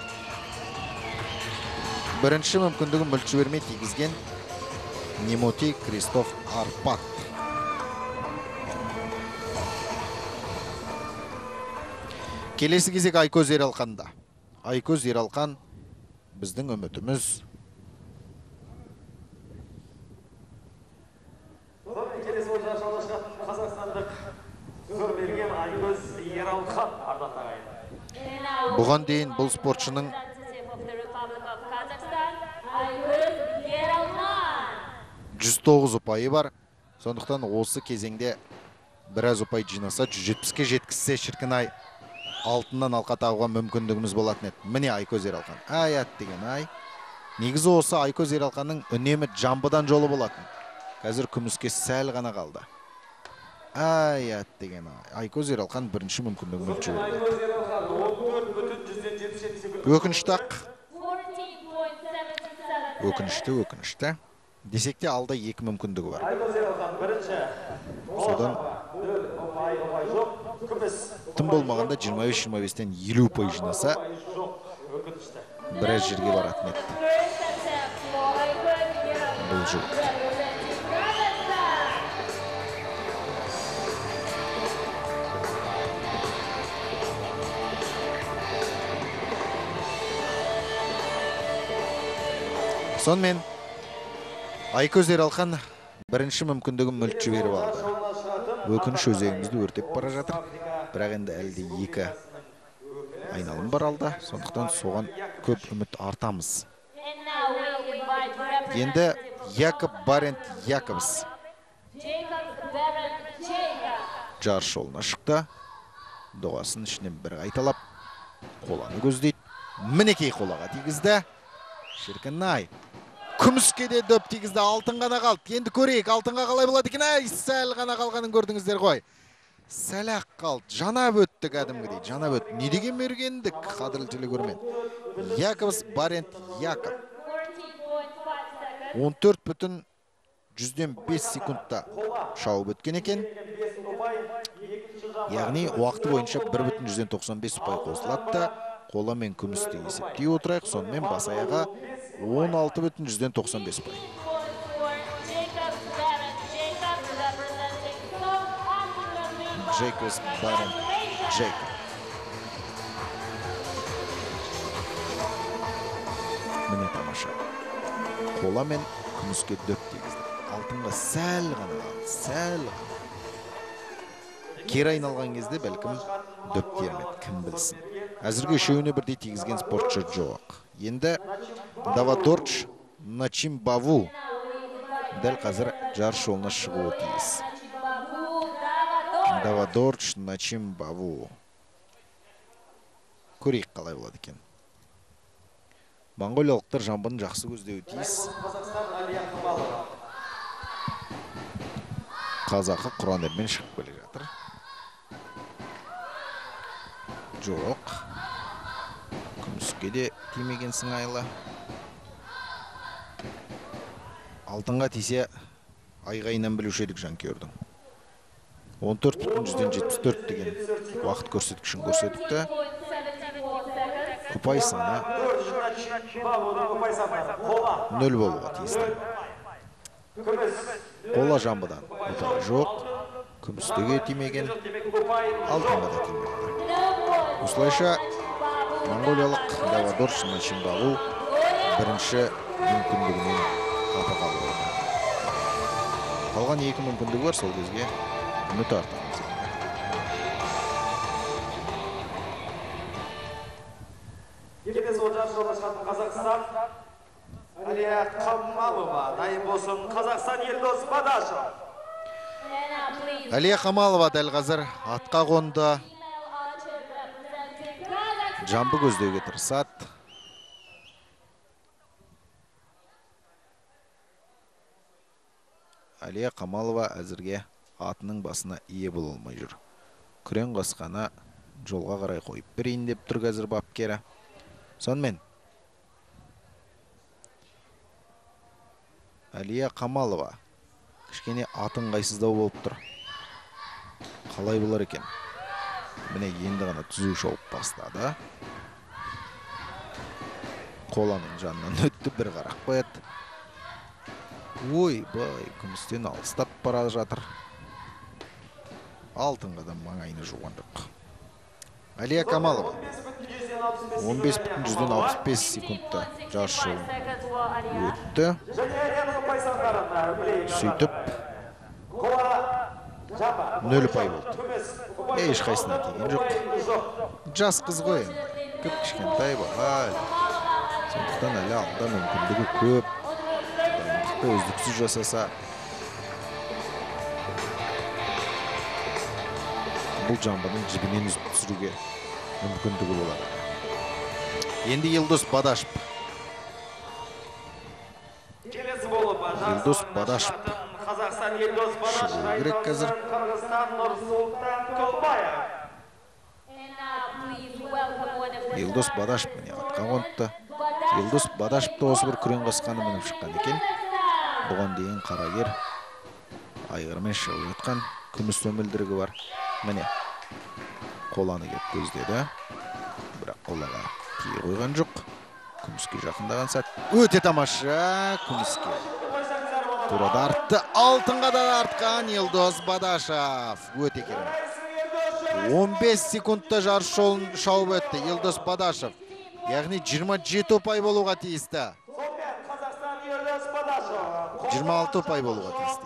бірінші мүмкіндігін мүлт жібермей тигізген Немотей Кристоф Арпат. Келесі кезек Айкөз Ералқанда. Айкөз Ералқан біздің үмітіміз. Келесі ойынға жалғасқан қазақстандық зөрмерген Айкөз Ералқан ардақ ағайын. Бұған дейін бұл спортшының 109 ұпайы бар. Сондықтан осы кезеңде біраз ұпай жинаса, 170-ке жеткізсе шіркін-ай алтыннан алқа тағуға мүмкіндігіміз болатын еді. Міне Айкөз Ералқан. Ай деген ай. Негізі осы Айкөз Ералқанның үнемі жамбыдан жолы болатын. Қазір күміске сәл ғана қалды. Ай деген ай. Айкөз Ералқан бірінші мүмкіндігін мүлт жіберді. Өкінішті-ақ. Өкінішті. Десекте алда 2 мүмкіндігі бар. Содан тым болмағанда 25-25-тен 50 ұпай жинаса, біраз жерге баратын еді. Бұл жоқ. Сонымен Айкөз Ералқан бірінші мүмкіндігін мүлт жіберіп алды. Өкініш өзегімізді өртеп бара жатыр. Бірақ енді әлде 2 айналым бар алда. Сондықтан соған көп үміт артамыз. Енді Якоб Барент Якобс жарыс жолына шықты. Доғасын ішінен бір қайталап, қоланы көздейді. Мінекей қолаға тигізді. Шіркін-ай. Күміске де дөп тигізді, алтын ғана қалды. Енді көрейік, алтынға қалай болады екен? Ай, сәл ғана қалғанын көрдіңіздер ғой. Сәл-ақ қалды. Жанап өтті кәдімгідей. Жанап өтті. Не деген мергендік, қадірлі телекөрермен. Якобс Барент Якоб 14,5 секундта шауып өткен екен. Яғни уақыты бойынша 1,95 ұпай қосылады. Қола мен күмісті есептей отырайық. Сонымен бас аяға 16,95 ұпай. Джейкобс Барент Джейкоб. Міне тамаша. Қола мен күміске дөп тигізді. Алтынға сәл ғана қалды, сәл ғана. Кері айналған кезде бәлкім дөп термеді, кім білсін. Әзірге үшеуіне бірдей тигізген спортшы жоқ. Енді Давадорч Начимбаву дәл қазір жарыс жолына шығуы тиіс. Давадорч Начимбаву. Көрейік қалай болады екен. Моңғолиялықтар жамбыны жақсы көздеуі тиіс. Қазақы Құранермен шығып келе жатыр. Жоқ. Күміске де тимеген сыңайлы. Алтынға тисе айғайынан білуші едік жанкүйердің. 14,74 деген уақыт көрсеткішін көрсетіпті. Ұпай саны 0 болуға тиісті. Қола жамбыдан ұпай жоқ. Күмістеге тимеген, алтынға да тимеген. Осылайша моңғолиялық Давадорч Начимбаву бірінші мүмкіндігінен қапы қалды. Қалған 2 мүмкіндігі бар, сол кезге үміт артамыз. Келесі жарыс жолдасқан Қазақстан Алия Қамалова, дайын болсын Қазақстан Елдос Бадашев. Алия Қамалова дәл қазір атқа қонды. Жамбы көздеуге тырысады. Алия Қамалова әзірге атының басына ие бола алмай жүр. Күрең қасқаны жолға қарай қойып берейін деп тұр қазір бапкері. Сонымен Алия Қамалова кішкене атын қайсыздау болып тұр. Қалай болар екен? Міне енді ғана түзу шауып бастады. Қоланың жанынан өтті. күмісті бір қарақ қояды. Ой, бай, күмістен алыстап бара жатыр. Алтынға да маңайны жуған жоқ. Алия Камалова 15,65 секундта жарыс жолын өтті. Сөйтіп 0 ұпай болды. Ешқайсына тиген жоқ. Жас қыз ғой, көп кішкентай бар. Сондықтан әлі алда мүмкіндігі көп. Дайындықты үздіксіз жасаса, бұл жамбаның жібінен үзіп түсіруге мүмкіндігі болады. Енді Елдос Бадашев. Елдос Бадашев. Қазақстан Елдос Бадашев. Шығу керек қазір. Қырғызстан Нұрсұлтан Колбаев. Елдос Бадашев міне атқа қоныпты. Елдос Бадашевты осы бір күрең қасқаны мініп шыққан екен. Бұған дейін қарагер айғырмен шығып жатқан күміс өмілдірігі бар. Міне қоланы кеп көздеді. Бірақ қолаға тие қойған жоқ. Күміске жақындаған сәт. Өте тамаша күміске. Турада артты, алтынға да артқан Елдос Бадашев. Өте керемет. 15 секундта жарыс жолын шауып өтті Елдос Бадашев. Яғни 27 ұпай болуға тиісті. 26 ұпай болуға тиісті.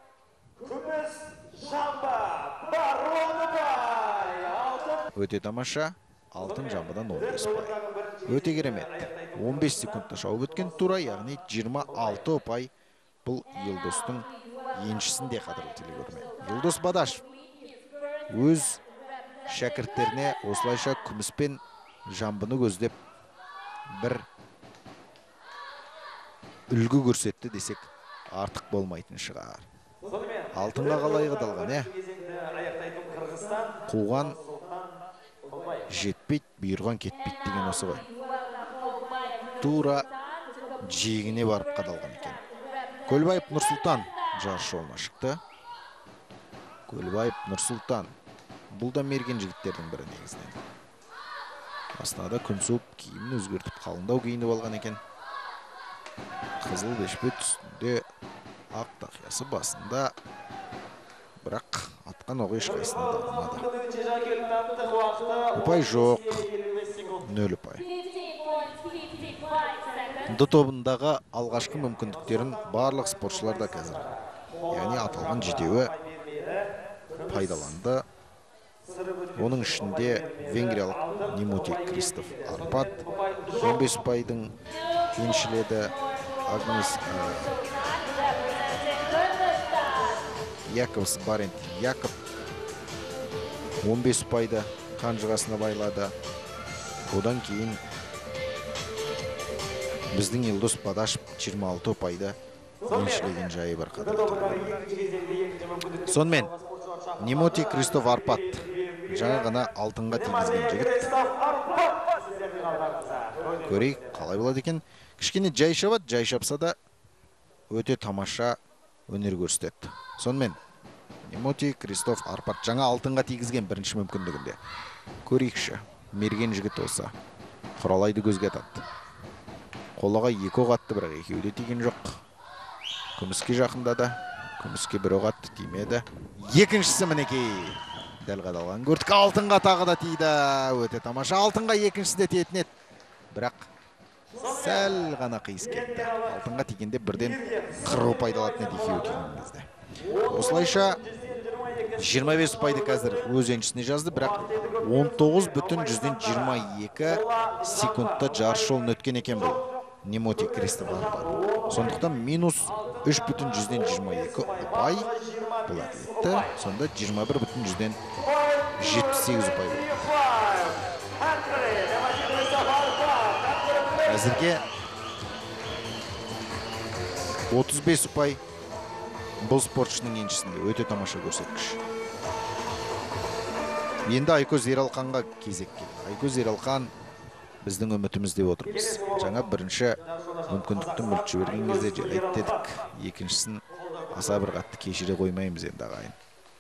Өте тамаша. Алтын жамбыдан 15 ұпай. Өте керемет. 15 секундта шауып өткен тура, яғни 26 ұпай. Бұл Елдостың еншісінде қадірлі телегөрме. Елдос Бадашев өз шәкірттеріне осылайша күміспен жамбыны көздеп бір үлгі көрсетті десек артық болмайтын шығар. Алтынға қалай қадалған, қуған жетпейді, бұйырған кетпейді деген осы ғой. Тура жиегіне барып қадалған екен. Көлбаев Нұрсұлтан жарыс жолына шықты. Көлбаев Нұрсұлтан. Бұл да мерген жігіттердің бірі негізінен. Астанада күн суып, киімін өзгертіп қалыңдау киініп алған екен. Қызыл бешпет үстінде, ақ тақиясы басында. Бірақ атқан оғы ешқайсына дамады. Ұпай жоқ. 0 ұпай. Д тобындағы алғашқы мүмкіндіктерін барлық спортшыларда қазір. Яғни аталған жетеуі пайдаланды. Оның ішінде венгриялық Нимоти Кристоф Арпат 15 ұпайдың еншіледі. Агнес Яковс Барент Яков 15 ұпайды қанжығасына байлады. Одан кейін біздің Елдос Бадашев 26 ұпайды еншілеген жайы бар қадір. Сонымен Нимоти Кристоф Арпат жаңа ғана алтынға тигізген жігіт. Көрейік, қалай болады екен. Кішкене жай шабады, жай шапса да өте тамаша өнер көрсетеді. Сонымен Нимоти Кристоф Арпат жаңа алтынға тигізген бірінші мүмкіндігінде. Көрейікші, мерген жігіт олса құралайды көзге атады. Қолаға 2 оқ атты, бірақ екеуі де тиген жоқ. Күміске жақындады. Күміске 1 оқ атты, тимеді. Екіншісі мінекей. Дәл қадалған көрдік, алтынға тағы да тиді. Өте тамаша. Алтынға екіншісі де тиетін еді. Бірақ сәл ғана қиыс кетті. Алтынға тигенде бірден 40 ұпайды алатын еді екеуі тиген кезде. Осылайша 25 ұпайды қазір өз еншісіне жазды, бірақ 19,22 секундта жарыс жолын өткен екен бұл Нимоти Кристоф Арпат. Сондықтан минус 3,22 ұпай бұл әділетті. Сонда 21,78 ұпай бұл. Әзірге 35 ұпай бұл спортшының еншісінде. Өте тамаша көрсеткіш. Енді Айкөз Ералқанға кезек келді. Айкөз Ералқан біздің үмітіміз деп отырмыз. Жаңа бірінші мүмкіндікті мүлт жіберген кезде жарайды дедік. Екіншісін аса бір қатты кешіре қоймаймыз енді ағайын.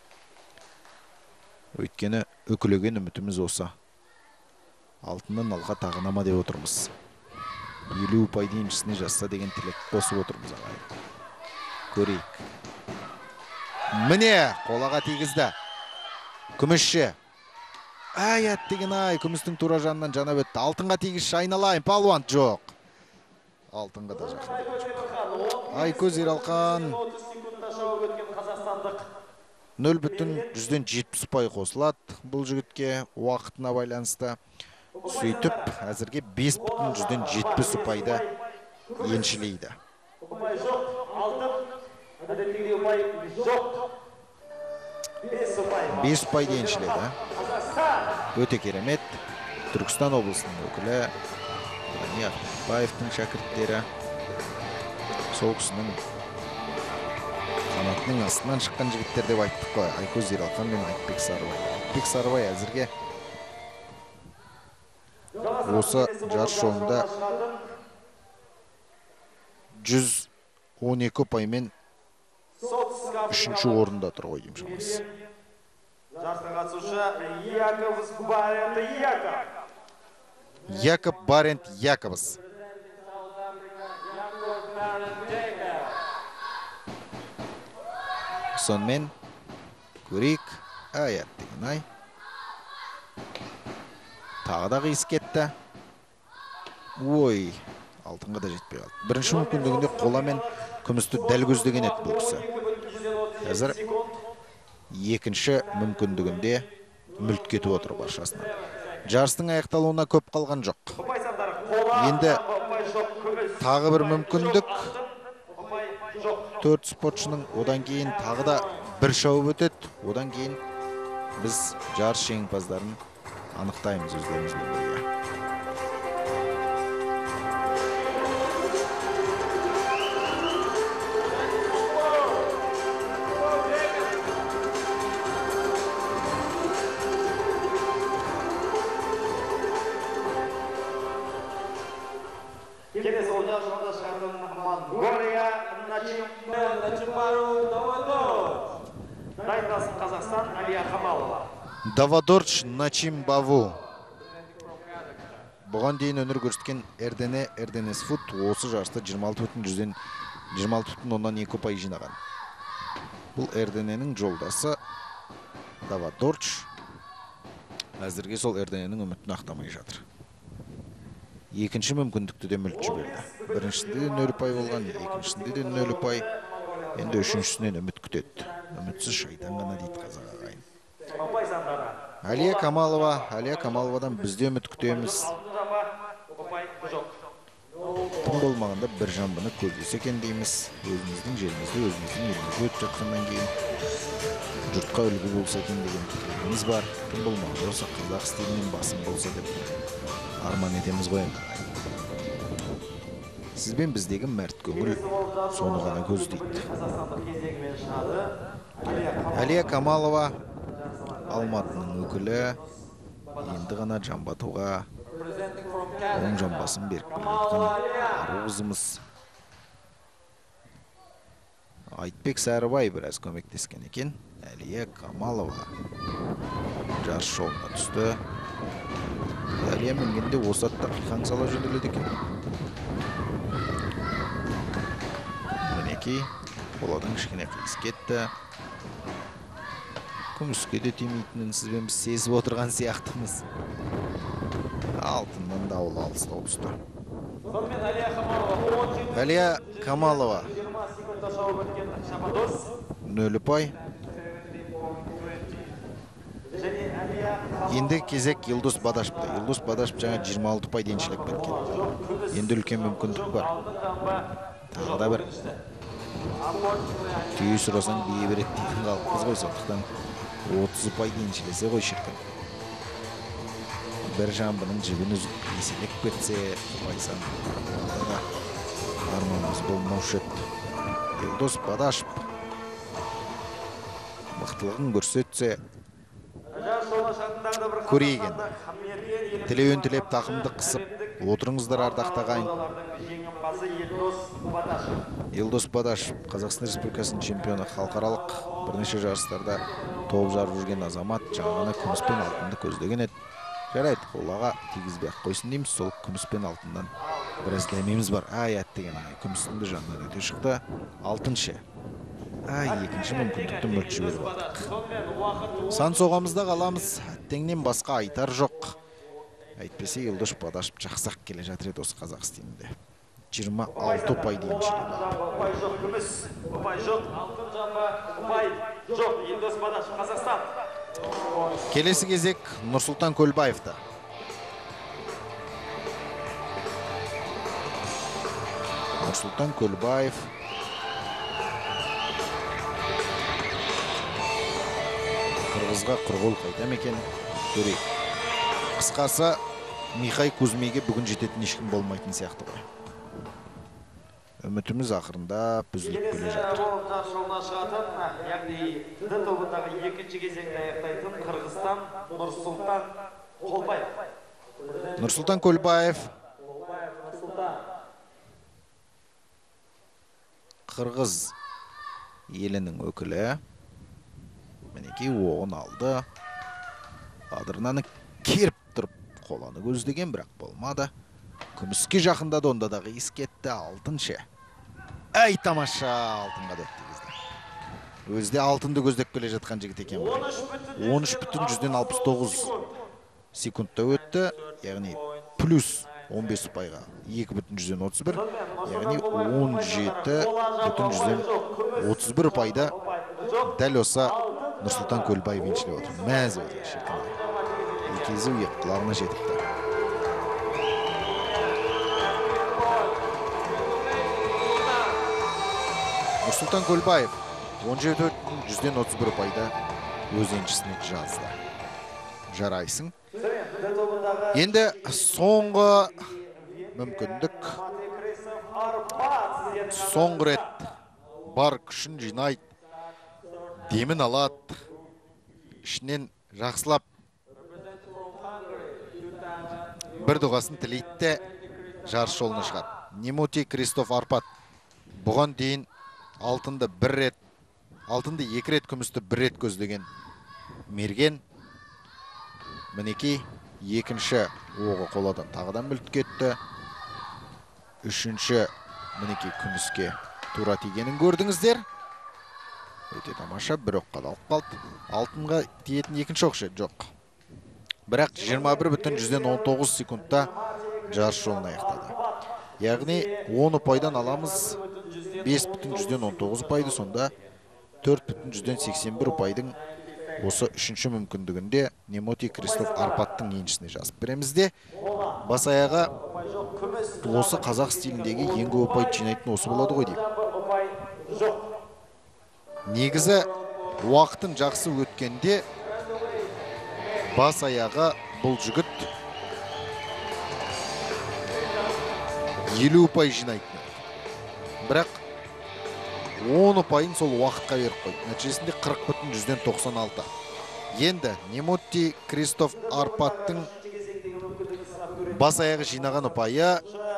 Өйткені үкілеген үмітіміз осы. Алтыннан алға тағынама деп отырмыз. 50 ұпай еншісіне жазса деген тілек қосып отырмыз ағайын. Көрейік. Міне, қолаға тигізді. Күмісші. Ай, әттеген ай, күмістің тура жанынан жанап өтті. Алтынға тигізші айналайын, палуан жоқ. Алтынға да жақын. Ай, көз Ералқан. 0,70 ұпай қосылады бұл жігітке уақытына байланысты. Сөйтіп, әзірге 5,70 ұпайды еншілейді. Ұпай жоқ, алтын. Әдеттегідей ұпай жоқ. 5 ұпайды еншіледі. Өте керемет. Түркістан облысының өкілі Ғани Ақбаевтың шәкірттері. Сол кісінің қанатының астынан шыққан жігіттер деп айттық қой. Айкөз Ералқан мен Айтбек Сарыбай. Айтбек Сарыбай әзірге осы жарыс жолында 112 ұпаймен 3-ші орында тұр ғой деймін шамасы. Жарысқа қатысушы Якоб Барент Яковс. Сонымен көрейік. Аят деген ай. Тағы да қиыс кетті. Ой, алтынға да жетпей қалды. Бірінші мүмкіндігінде қола мен күмісті дәл көздеген еді бұл кісі. Қазір екінші мүмкіндігінде мүлт кетіп отыр баршасынан. Жарыстың аяқталуына көп қалған жоқ. Енді тағы бір мүмкіндік. 4 спортшының одан кейін тағы да бір шауып өтеді. Одан кейін біз жарыс жеңімпаздарын анықтаймыз өздеріңізбен бірге. Келесі ойда жолда шығатын Монғолия Начимбару Давадорч. Дайындасын Қазақстан Алия Камалова. Давадорч Начимбаву. Бұған дейін өнер көрсеткен Эрденес Фуд осы жарыста 26,2 ұпай жинаған. Бұл Эрдененің жолдасы Давадорч. Әзірге сол Эрдененің үмітін ақтамай жатыр. Екінші мүмкіндікті де мүлт жіберді. Біріншісінде де 0 ұпай болған, екіншісінде де 0 ұпай. Енді үшіншісінен үміт күтеді. Үмітсіз шайтан ғана дейді қазақ ағайын. Алия Камаловадан бізде үміт күтеміз. Тым болмағанда бір жамбыны көздесе екен дейміз. Өзіміздің жерімізде, өзіміздің елімізде өтіп жатқаннан кейін жұртқа үлгі болса екен деген тілегіміз бар. Тым болмағанда осы қазақ стилінен басым болса деп арман етеміз ғой. Сізбен біздегі мәрт көңіл соны ғана көздейді. Алия Камалова Алматының өкілі енді ғана жамбатуға оң жамбасын беріп келетін ару қызымыз. Айтбек Сарыбай біраз көмектескен екен. Алия Камалова жарыс жолына түсті. Алия мінгенде осы атта қиқан сала жөнеледі екен. Мінекей, қоладан кішкене қиыс кетті. Күміске де тимейтінін сізбен біз сезіп отырған сияқтымыз. Алтыннан дауыл алыстау түсті. Алия Камалова 0 ұпай. Енді кезек Йылдос Бадашпта. Йылдос Бадашп жаңа 26 ұпай деншілік біткен. Енді үлкен мүмкіндік бар. Тағы да бір түйе сұрасаң бие береді дейтін қалыппыз ғой, сондықтан 30 ұпай деншілесе ғой шіркін. Бір жамбының жібін үзіп еселек кетсе, ұпайсан арманымыз болмаушы еді. Йылдос Бадашп мықтылығын көрсетсе көрейік енді. Тілеуін тілеп тақымды қысып отырыңыздар ардақ ағайын. Йылдос Бадашп Қазақстан Республикасының чемпионы, халықаралық бірнеше жарыстарда топ жарып жүрген азамат, жаңағына күміс пен алтынды көздеген еді. Жарайды, қолаға тигізбей ақ қойсын дейміз, сол күміс пен алтындан Біраз дәмеміз бар. Аят деген күмістіңді жанынан өте шықты. 6-шы. Екінші мүмкіндікті мүлт жіберіп алдық. Сан соғамызда қаламыз. Теңнен басқа айтар жоқ. Әйтпесе Елдош Бадашев жақсақ келе жатыр еді осы қазақ стилінде. 26 ұпай дейінші. Ұпай жоқ күміс, ұпай жоқ, алтын жанға ұпай жоқ. Елдос Бадашев, Қазақстан. Келесі кезек Нұрсұлтан Көлбаевта. Нұрсұлтан Көлбаев. Қырғызға құрғыл қайта мекен көрейік. Қысқасы, Михай Кузьмеге бүгін жететін ешкім болмайтын сияқты ғой. Үмітіміз ақырында бүзіліп келе жатыр. Жолына шығатын, яғни Д тобындағы екінші кезеңді аяқтайтын Қырғызстан Нұрсұлтан Көлбаев. Нұрсұлтан Көлбаев. Қырғыз елінің өкілі. Мінекей оғын алды. Адырнаны керіп тұрып қоланы көздеген, бірақ болмады. Күміске жақындады, онда дағы ескетті. 6-шы. Әй, тамаша, алтынға дөтті кезді. Өзде алтынды көздеп келе жатқан жігіт екен ғой. 13,69 секундта өтті, яғни плюс 15 ұпайға 2,31, яғни 17,31 ұпайда дәл осы Нұрсұлтан Көлбаев еншілеп отыр. Мәз өзі шіркін. Екезі ұйық құлағына жетіпті. Нұрсұлтан Көлбаев 17,31 ұпайда өз еншісіне жазды. Жарайсың. Енді соңғы мүмкіндік. Соңғы рет бар күшін жинайды. Демін алады. Ішінен жақсылап бір дұғасын тілейді, жарыс жолына шығады. Немоти Кристоф Арпат бұған дейін алтынды 2 рет, күмісті 1 рет көздеген мерген. Мінекей екінші оғы қоладан тағыдан мүлт кетті. Үшінші мінекей күміске тура тигенін көрдіңіздер. Өте тамаша, бір оққа далып қалды. Алтынға тиетін екінші оқшы жоқ. Бірақ 21,19 секундта жарыс жолын аяқтады. Яғни 10 ұпайдан аламыз 5,19 ұпайды, сонда 4,81 ұпайдың осы үшінші мүмкіндігінде Немоти Кристоф Арпаттың еншісіне жазып беремізде. Бас аяға осы қазақ стиліндегі ең көп ұпай жинайтын осы болады ғой деймін. Негізі уақытын жақсы өткенде бас аяға бұл жігіт 50 ұпай жинайтын. Бірақ 10 ұпайын сол уақытқа беріп қойды. Нәтижесінде 40,96. Енді Немоти Кристоф Арпаттың бас аяғы жинаған ұпайы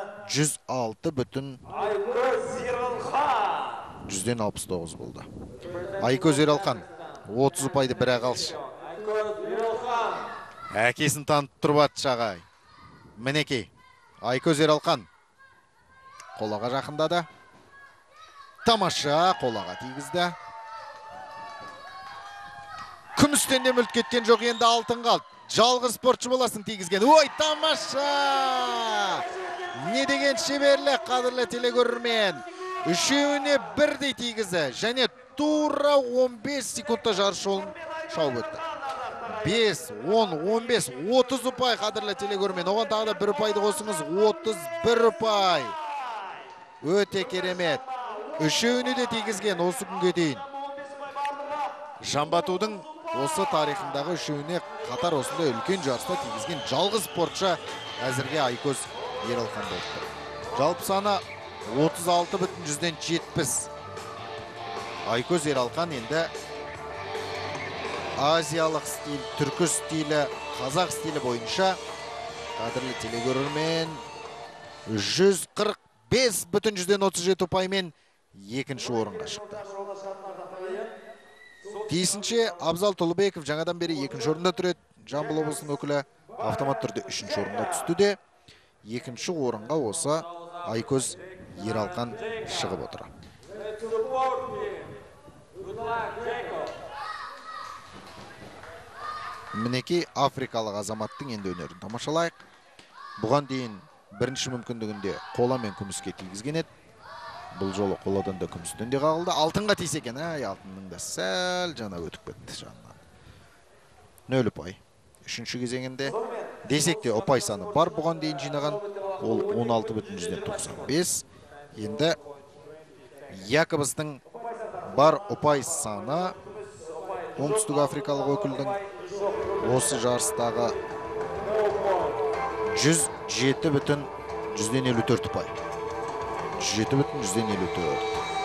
106,169 болды. Айкөз Ералқан 30 ұпайды бір ағалшы. Әкесін танып тұрбат шағай. Мінекей, Айкөз Ералқан қолаға жақындады. Тамаша, қолаға тигізді. Күмістен де мүлт кеткен жоқ, енді алтын қалды. Жалғыз спортшы боласың тигізген. Ой, тамаша! Не деген шеберлік, қадірлі телегөрермен. Үшеуіне бірдей тигізді. Және тура 15 секундта жарыс жолын шауып өтті. 5, 10, 15, 30 ұпай қадірлі телегөрермен. Оған тағы да 1 ұпайды қосыңыз, 31 ұпай. Өте керемет. Үшеуіне де тигізген осы күнге дейін. Жамбатудың осы тарихындағы үшеуіне қатар осында үлкен жарыста тигізген жалғыз спортшы әзірге Айкөз Ералқан болды. Жалпы саны 36,70. Айкөз Ералқан енді азиялық стиль, түркі стилі, қазақ стилі бойынша қадірлі телегөрермен 145,37 ұпаймен екінші орынға шықты. Тиісінше Абзал Толыбеков жаңадан бері екінші орында тұреді. Жамбыл облысының өкілі автомат түрде үшінші орында түсті де. екінші орынға осы Айкөз Ералқан шығып отыр. Мінекей африкалық азаматтың енді өнерін тамашалайық. Бұған дейін бірінші мүмкіндігінде қола мен күміске тигізген еді. Бұл жолы қоладан да күмістен де қағылды. Алтынға тисе екен, алтынның да сәл жана өтіп кетті жанынан. 0 ұпай. Үшінші кезеңінде десек те ұпай саны бар бұған дейін жинаған. Ол 16,95. Енді Якобстың бар ұпай саны оңтүстік африкалық өкілдің осы жарыстағы 107,54 ұпай. 107,54.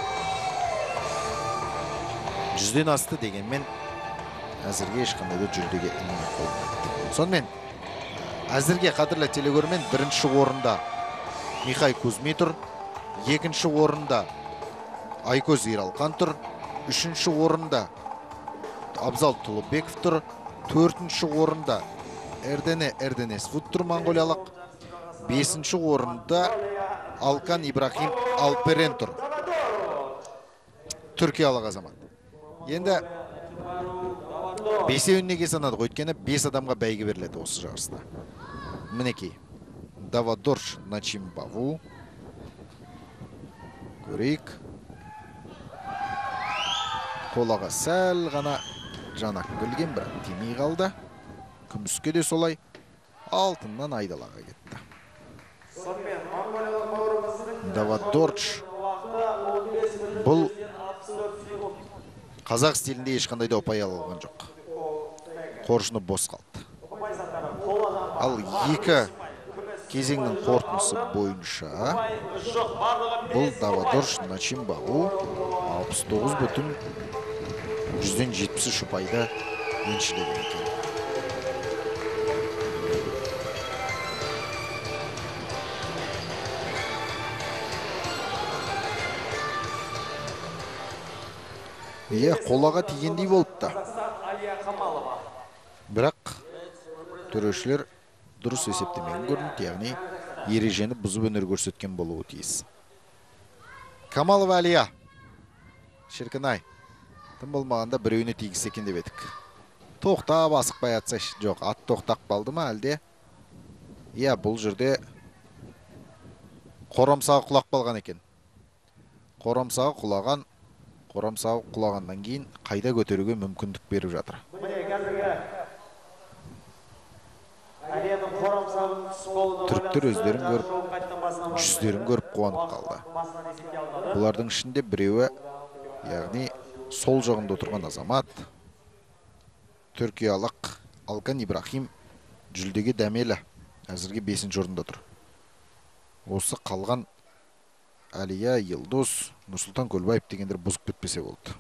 100-ден асты дегенмен әзірге ешқандай да жүлдеге ілінбей қоймайды. Сонымен әзірге қадірлі телегөрмен бірінші орында Михай Кузьми тұр, екінші орында Айкөз Ералқан тұр, үшінші орында Абзал Тұлыбеков тұр, төртінші орында Эрдене Эрденесвуд тұр, монғолиялық. Бесінші орында Алкан Ибрахим Алперен тұр, түркиялық азамат. Енді бесеуіне санадық, өйткені 5 адамға бәйге беріледі осы жарыста. Мінекей Давадорш Начимбаву. Көрейік. Қолаға сәл ғана жанақ білген, бірақ тимей қалды. Күміске де солай. Алтыннан айдалаға кетті. Давадорш бұл қазақ стилінде ешқандай да ұпай алған жоқ. Қоржыны бос қалды. Ал екі кезеңнің қорытындысы бойынша бұл Давадорш Начимбаву 69,73 ұпайды еншілеген екен. Қолаға тигендей болыпты. Бірақ төрешілер дұрыс есептемеген көрінді, яғни ережені бұзып өнер көрсеткен болуы тиіс. Камалова Алия. Шіркін-ай. Тым болмағанда біреуіне тигізсе екен деп едік. Тоқтап асықпай атса, жоқ, ат тоқтақ балды ма әлде? Бұл жерде қорамсағы құлақ балған екен. Қорамсағы құлағаннан кейін қайда көтеруге мүмкіндік беріп жатыр. Түріктер өздерін көріп, жүздерін көріп қуанып қалды. Бұлардың ішінде біреуі, яғни сол жағында отырған азамат, түркиялық Алкан Ибрахим жүлдеге дәмелі, әзірге 5-ші орында тұр. Осы қалған Алия, Йылдос, Нұрсұлтан Көлбаев дегендер бұзып кетпесе болды.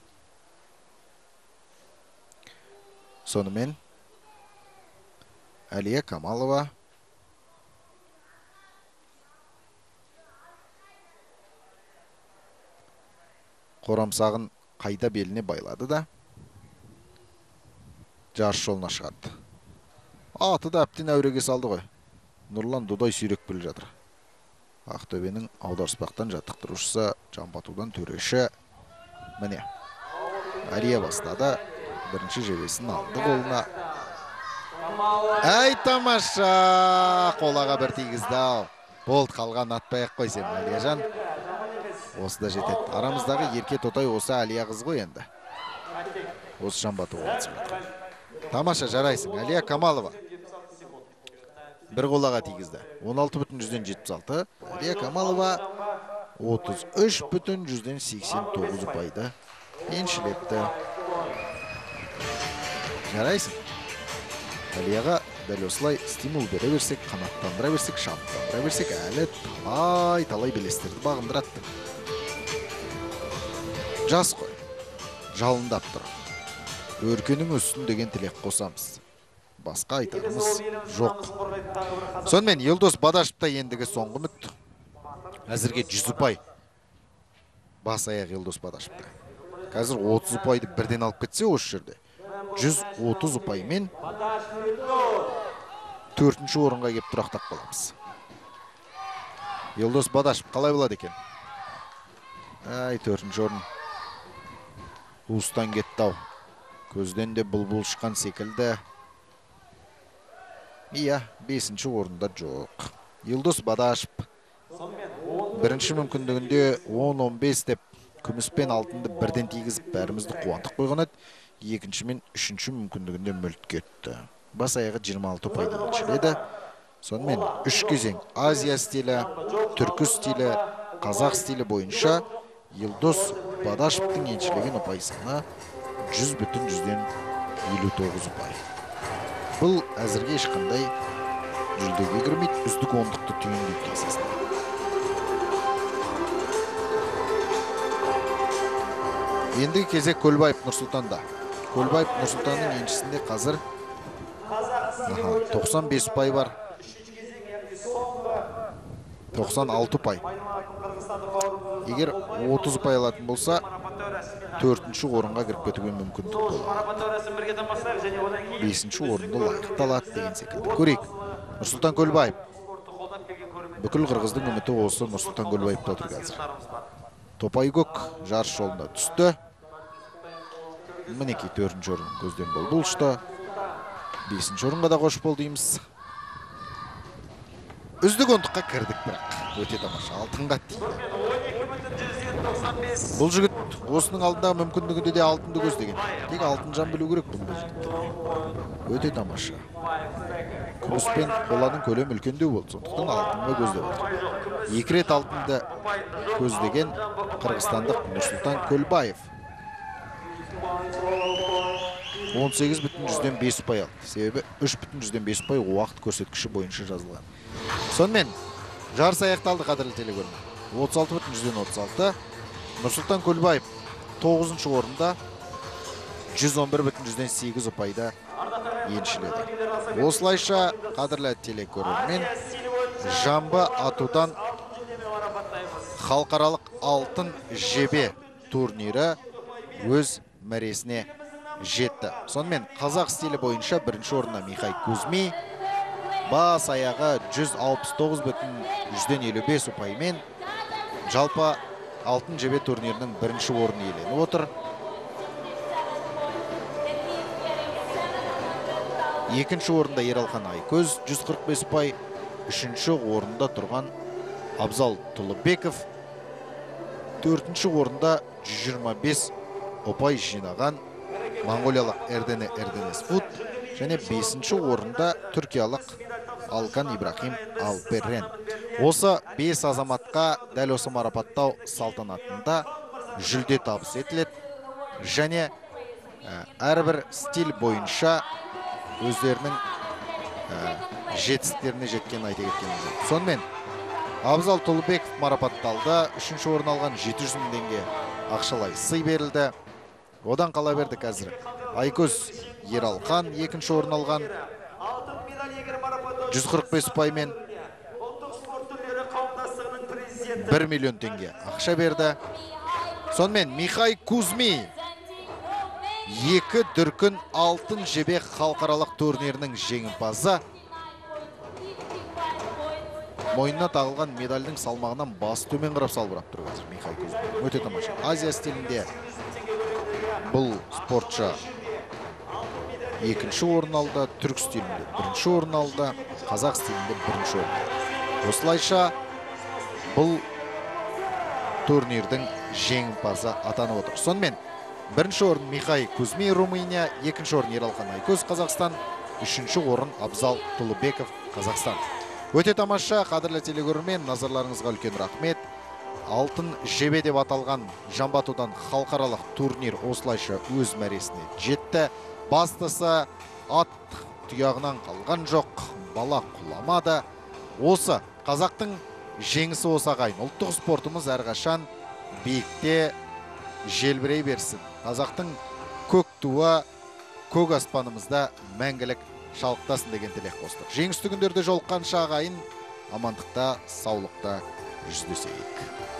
Сонымен Алия Камалова қорамсағын қайда беліне байлады да жарыс жолына шығады. Аты да әптен әуреге салды ғой. Нұрлан Дудай сүйрек біліп жатыр. Ақтөбенің аударыспақтан жаттықтырушысы, Жамбатудан төреші. Міне, Алия бастады. Бірінші жебесін алды қолына. Әй, тамаша! Қолаға бір тигізді ау. Болды, қалған атпай-ақ қойсем, Алияжан. Осы да жетеді. Арамыздағы ерке тотай осы Алия қыз ғой енді. Осы Жамбату олатсың. Тамаша, жарайсың. Алия Камалова. Бір қолаға тигізді. 16,76. Алия Камалова 33,89 ұпайды еншілепті. Жарайсың. Алияға дәл осылай стимул бере берсек, қанаттандыра берсек, шабыттандыра берсек, әлі талай белестерді бағындыратты. Жас қой. Жалындап тұр. Өркенің өссін деген тілек қосамыз. Басқа айтарымыз жоқ. Сонымен Йылдос Бадашевта ендігі соңғы үміт. Әзірге 100 ұпай. Бас аяқ Йылдос Бадашевта. Қазір 30 ұпайды бірден алып кетсе осы жерде. 130 ұпаймен 4-ші орынға кеп тұрақтап қаламыз. Елдос Бадашев қалай болады екен? Ай, 4-ші орын. Уыстан кетті ау. Көзден де бұлбұл шыққан секілді. Иә, 5-ші орында жоқ. Елдос Бадашев бірінші мүмкіндігінде 10-15 деп күміс пен алтынды бірден тигізіп бәрімізді қуантып қойған еді. Екінші мен үшінші мүмкіндігінде мүлт кетті. Бас аяғы 26 ұпайдан еншіледі. Сонымен 3 кезең Азия стилі, түркі стилі, қазақ стилі бойынша Елдос Бадашевтың еншілеген ұпай саны 100,59 ұпай. Бұл әзірге ешқандай жүлдеге кірмейді, үздік ондықты түйіндейді кесесінде. Ендігі кезек Көлбаев Нұрсұлтанда. Көлбаев Нұрсұлтанның еншісінде қазір 95 ұпай бар. 96 ұпай. Егер 30 ұпай алатын болса, 4-ші орынға кіріп кетуге мүмкіндік болады. 5-ші орынды лайықты алады деген секілді. Көрейік. Нұрсұлтан Көлбаев. Бүкіл қырғыздың үміті осы Нұрсұлтан Көлбаевта отыр қазір. Топайкөк жарыс жолында түсті. Мінекей 4-ші орын көзден бұл ұшты. 5-ші орынға да қош бол дейміз. Үздік ондыққа кірдік бірақ. Өте тамаша. Алтынға тиді. Бұл жігіт осының алдындағы мүмкіндігінде де алтынды көздеген. Тек алтын жан білу керек бұл жігітті. Өте тамаша. Күміс пен қоланың көлемі үлкендеу болды. Сондықтан алтынға көздеп отыр. 2 рет алтынды көздеген қырғызстандық Нұрсұлтан Көлбаев. 18,5 ұпай алды. Себебі 3,5 ұпай уақыт көрсеткіші бойынша жазылған. Сонымен жарыс аяқталды, қадірлі телекөрермен. 36,36. Нұрсұлтан Көлбаев 9-ші орында 111,8 ұпайда еншіледі. Осылайша, қадірлі телекөрермен, жамбы атудан халықаралық алтын жебе турнирі өз мәресіне жетті. Сонымен қазақ стилі бойынша бірінші орында Михай Кузьми, бас аяғы 169,55 ұпаймен жалпы алтын жебе турнирінің бірінші орны иеленіп отыр. Екінші орында Ералхан Айкөз 145 ұпай, үшінші орында тұрған Абзал Тұлыбеков, төртінші орында 125 ұпай жинаған Монғолиялық Эрдене Эрденесфут, және 5-ші орында түркиялық Алкан Ибрахим Алперен. Осы 5 азаматқа дәл осы марапаттау салтанатында жүлде табыс етіледі, және әрбір стиль бойынша өздерінің жетістіктеріне жеткен айта кеткеніміз. Сонымен Абзал Тұлыбеков марапатталды, 3-ші орын алған 700 мың теңге ақшалай сый берілді. Одан қала берді қазір Айкөз Ералхан 2-ші орын алған 145 ұпаймен 1 миллион теңге ақша берді. Сонымен Михай Кузьми 2 дүркін алтын жебе халықаралық турнирінің жеңімпазы. Мойнына тағылған медальдің салмағынан басы төмен қарап салбырап тұр қазір Михай Кузьми. Өте тамаша. Азия стилінде бұл спортшы 2-ші орын алды, түрк стилінде 1-ші орын алды, қазақ стилінде 1-ші орын алды. Осылайша бұл турнирдің жеңімпазы атанып отыр. Сонымен 1-ші орын Михай Кузьми, Румыния, 2-ші орын Ералхан Айкөз, Қазақстан, 3-ші орын Абзал Тұлыбеков, Қазақстан. Өте тамаша, қадірлі телекөрермен, назарларыңызға үлкен рахмет. Алтын жебе деп аталған жамбатудан халықаралық турнир осылайша өз мәресіне жетті. Бастысы ат тұяғынан қалған жоқ, бала құламады. Осы қазақтың жеңісі осы ағайын. Ұлттық спортымыз әрқашан биікте желбірей берсін. Қазақтың көк туы көк аспанымызда мәңгілік шалықтасын деген тілек қостық. Жеңісті күндерде жолыққанша ағайын, амандықта, саулықта жүздесейік.